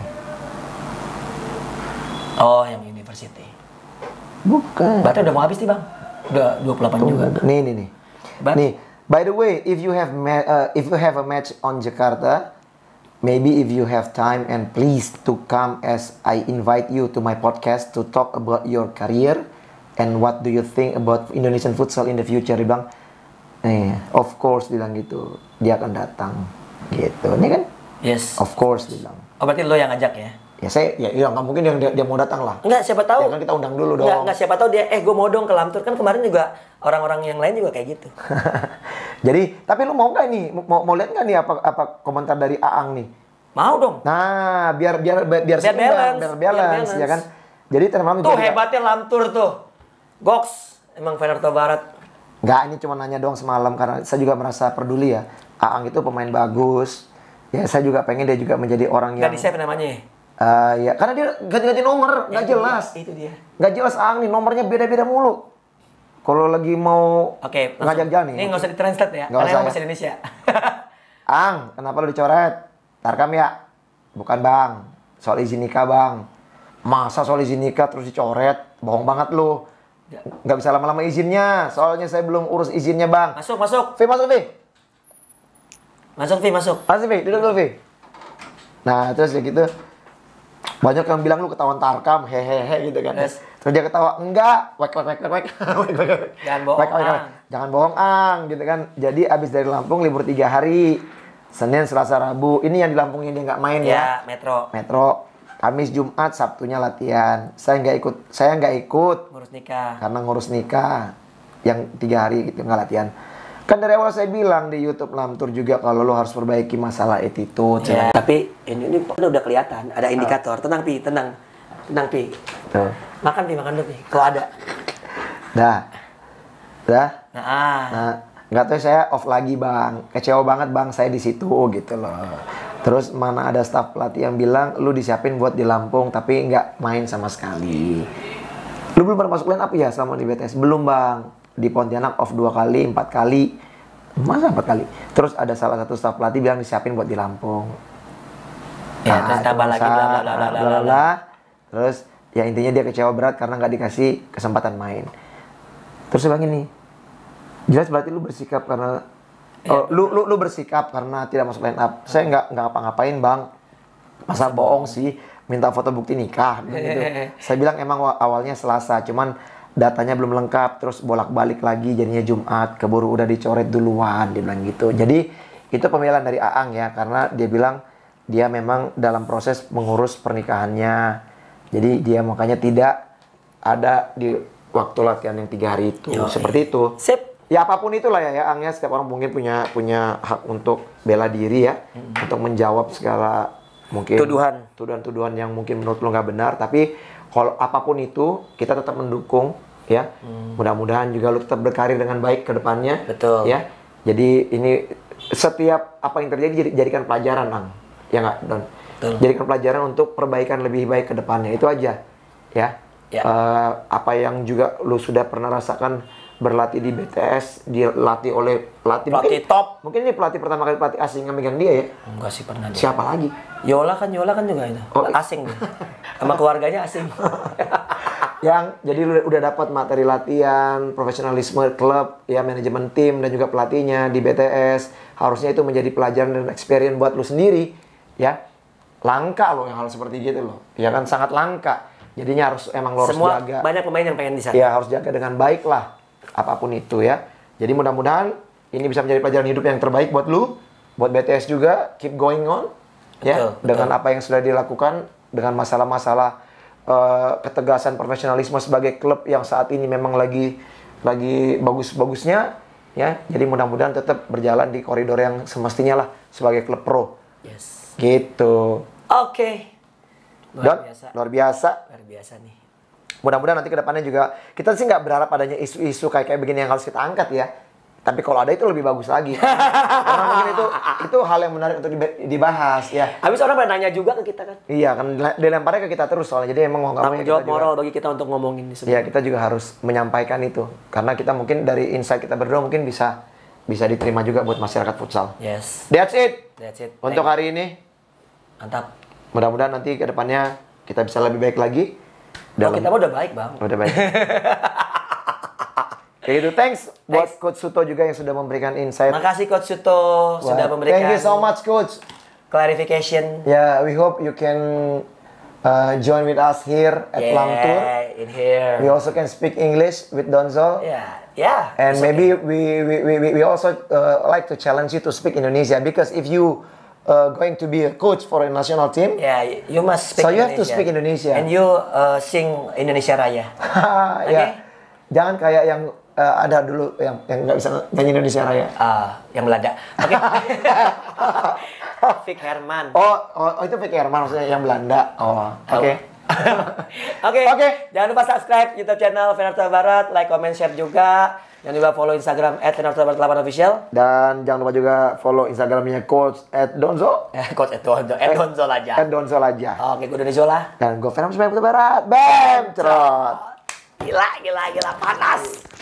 Oh, yang university. Bukan. Berarti udah mau habis nih, Bang. Udah dua puluh delapan Tunggu. juga. Nih, nih, nih. But, nih, by the way, if you have ma- uh, if you have a match on Jakarta, maybe if you have time and please to come as I invite you to my podcast to talk about your career and what do you think about Indonesian futsal in the future, dia bilang. Nih, of course bilang gitu. Dia akan datang. Gitu. Ini kan? Yes. Of course dia bilang. Oh, berarti lo yang ngajak ya? Ya saya, ya, ya nggak mungkin dia, dia mau datang lah. Enggak, siapa tahu. Ya kan kita undang dulu dong. Enggak, enggak, siapa tahu dia, eh gue mau dong ke Lamtur. Kan kemarin juga orang-orang yang lain juga kayak gitu. Jadi, tapi lu mau nggak nih? Mau, mau lihat nggak nih apa, apa komentar dari Aang nih? Mau dong. Nah, biar biar biar, Biar seimbang, balance, biar balance, biar balance. ya kan? Jadi termalam Tuh hebatnya Lamtur tuh. Goks, emang Venerto Barat. Nggak, ini cuma nanya doang semalam karena saya juga merasa peduli ya. Aang itu pemain bagus. Ya, saya juga pengen dia juga menjadi orang yang... Nggak di-save namanya ya? Uh, ya, karena dia ganti-ganti nomor, nggak Ya, jelas. Itu dia. Nggak jelas Aang nih, nomornya beda-beda mulu. Kalau lagi mau Oke, ngajak jalan nih. Ini nggak usah di-translate ya, Nggak karena usah emang ya. bahasa Indonesia. Ang, kenapa lu dicoret? Tarkam ya? Bukan bang, soal izin nikah bang. Masa soal izin nikah terus dicoret? Bohong banget lu. Nggak bisa lama-lama izinnya, soalnya saya belum urus izinnya bang. Masuk, masuk. V, masuk V. Masuk, Vi, masuk. Masuk V, duduk dulu V. Nah, terus ya gitu. Banyak yang bilang lu ketahuan Tarkam, hehehe gitu kan. Yes. Terus dia ketawa, enggak, wek wek wek wek wek. Jangan bohong, Wek, wek, wek. Ang. Jangan bohong ang, gitu kan. Jadi abis dari Lampung libur tiga hari. Senin, Selasa, Rabu. Ini yang di Lampung ini nggak main ya. Ya, Metro. Metro. Kamis, Jumat, Sabtunya latihan. Saya nggak ikut, saya nggak ikut Ngurus nikah. karena ngurus nikah. Yang tiga hari gitu nggak latihan. Kan dari awal saya bilang di YouTube Lamtur juga kalau lo harus perbaiki masalah attitude. Ya, tapi ini, ini udah kelihatan, ada indikator. Tenang, Pi, tenang. Tenang, Pi. Tuh. Makan, Pi, makan dulu, Pi. Kalau ada. Dah. Dah. Nah, ah. Nah, nggak tahu saya off lagi bang, kecewa banget bang saya di situ gitu loh. Terus mana ada staf pelatih yang bilang lu disiapin buat di Lampung tapi nggak main sama sekali. Lu belum pernah masuk line up ya selama di B T S? Belum bang. Di Pontianak off dua kali, empat kali, masa empat kali. Terus ada salah satu staf pelatih bilang disiapin buat di Lampung. Ya, terus tambah lagi bla bla bla bla bla bla, bla. Terus ya intinya dia kecewa berat karena nggak dikasih kesempatan main. Terus saya bilang ini, jelas berarti lu bersikap karena oh, lu, lu lu bersikap karena tidak masuk line up. Saya nggak nggak apa-ngapain bang. Masa bohong sih, minta foto bukti nikah gitu. Saya bilang emang awalnya Selasa, cuman datanya belum lengkap, terus bolak-balik lagi jadinya Jumat, keburu udah dicoret duluan, dia bilang gitu. Jadi itu pembelaan dari Aang ya, karena dia bilang dia memang dalam proses mengurus pernikahannya. Jadi dia makanya tidak ada di waktu latihan yang tiga hari itu. Yo, seperti itu. Sip. Ya apapun itulah ya, ya Ang ya, setiap orang mungkin punya punya hak untuk bela diri ya, hmm. untuk menjawab segala mungkin tuduhan tuduhan-tuduhan yang mungkin menurut lo nggak benar. Tapi kalau apapun itu kita tetap mendukung ya. Hmm. Mudah-mudahan juga lo tetap berkarir dengan baik ke depannya. Betul. Ya. Jadi ini setiap apa yang terjadi jadikan pelajaran Ang. Ya nggak Don. Betul. Jadikan pelajaran untuk perbaikan lebih baik ke depannya. Itu aja ya. Ya. Uh, apa yang juga lu sudah pernah rasakan berlatih di B T S, dilatih oleh pelatih pelatih mungkin, top. Mungkin ini pelatih pertama kali pelatih asing yang megang dia ya? Enggak sih pernah. Dia. Siapa lagi? Yola kan, Yola kan juga itu. Oh, asing dia. Sama keluarganya asing. Yang jadi lu udah dapat materi latihan, profesionalisme klub, ya manajemen tim dan juga pelatihnya di B T S. Harusnya itu menjadi pelajaran dan experience buat lu sendiri, ya. Langka loh yang hal seperti gitu loh. Ya kan sangat langka. Jadinya harus emang lo harus Semua jaga. Banyak pemain yang pengen di sana. Ya harus jaga dengan baik lah. Apapun itu ya. Jadi mudah-mudahan ini bisa menjadi pelajaran hidup yang terbaik buat lu. Buat B T S juga. Keep going on. Ya. Betul, dengan betul. apa yang sudah dilakukan. Dengan masalah-masalah uh, ketegasan profesionalisme sebagai klub yang saat ini memang lagi lagi bagus-bagusnya. Ya. Jadi mudah-mudahan tetap berjalan di koridor yang semestinya lah. Sebagai klub pro. Yes. Gitu. Oke. Okay. Luar Don, biasa. luar biasa. Luar biasa nih. Mudah-mudahan nanti ke depannya juga kita sih nggak berharap adanya isu-isu kayak kayak begini yang harus kita angkat ya. Tapi kalau ada itu lebih bagus lagi. Karena mungkin itu itu hal yang menarik untuk dibahas ya. Habis orang pada nanya juga ke kita kan. Iya kan dilemparnya ke kita terus soalnya. Jadi emang mau nggak mau tanggung jawab kita moral juga, bagi kita untuk ngomongin ini semua. Iya kita juga harus menyampaikan itu. Karena kita mungkin dari insight kita berdua mungkin bisa bisa diterima juga buat masyarakat futsal. Yes. That's it. That's it. Untuk hari ini. Mantap. Mudah-mudahan nanti ke depannya kita bisa lebih baik lagi. Dalam... Oh, kita udah baik, Bang. Udah baik. Kayak gitu. Thanks buat thanks. Coach Suto juga yang sudah memberikan insight. Makasih Coach Suto Wah. sudah memberikan. Thank you so much Coach. Clarification. Yeah, we hope you can uh, join with us here at yeah, Lamtur. in here. We also can speak English with Donzo. Yeah, yeah. And maybe okay. we, we we we also uh, like to challenge you to speak Indonesia because if you Uh, going to be a coach for a national team. Yeah, you must speak So you Indonesia. have to speak Indonesia. And you uh, sing Indonesia Raya. Okay? Ya. Jangan kayak yang uh, ada dulu yang yang nggak bisa nyanyi Indonesia Raya. Ah, uh, yang Belanda. Oke. Okay. Vic Herman. Oh, oh, oh, itu Vic Herman maksudnya yang Belanda. Oh, oke. Okay. Oke. Okay. Okay. Jangan lupa subscribe YouTube channel Fenerta Barat, like, comment, share juga. Jangan lupa follow Instagram at Fenerta Barat delapan official. Dan jangan lupa juga follow Instagramnya Coach at Donzo. Coach at Donzo, at Donzo aja. At Donzo aja. Oke, gue Doni Zola. Dan gue Fenerta Barat. Bam, cerot. Gila, gila, gila, panas.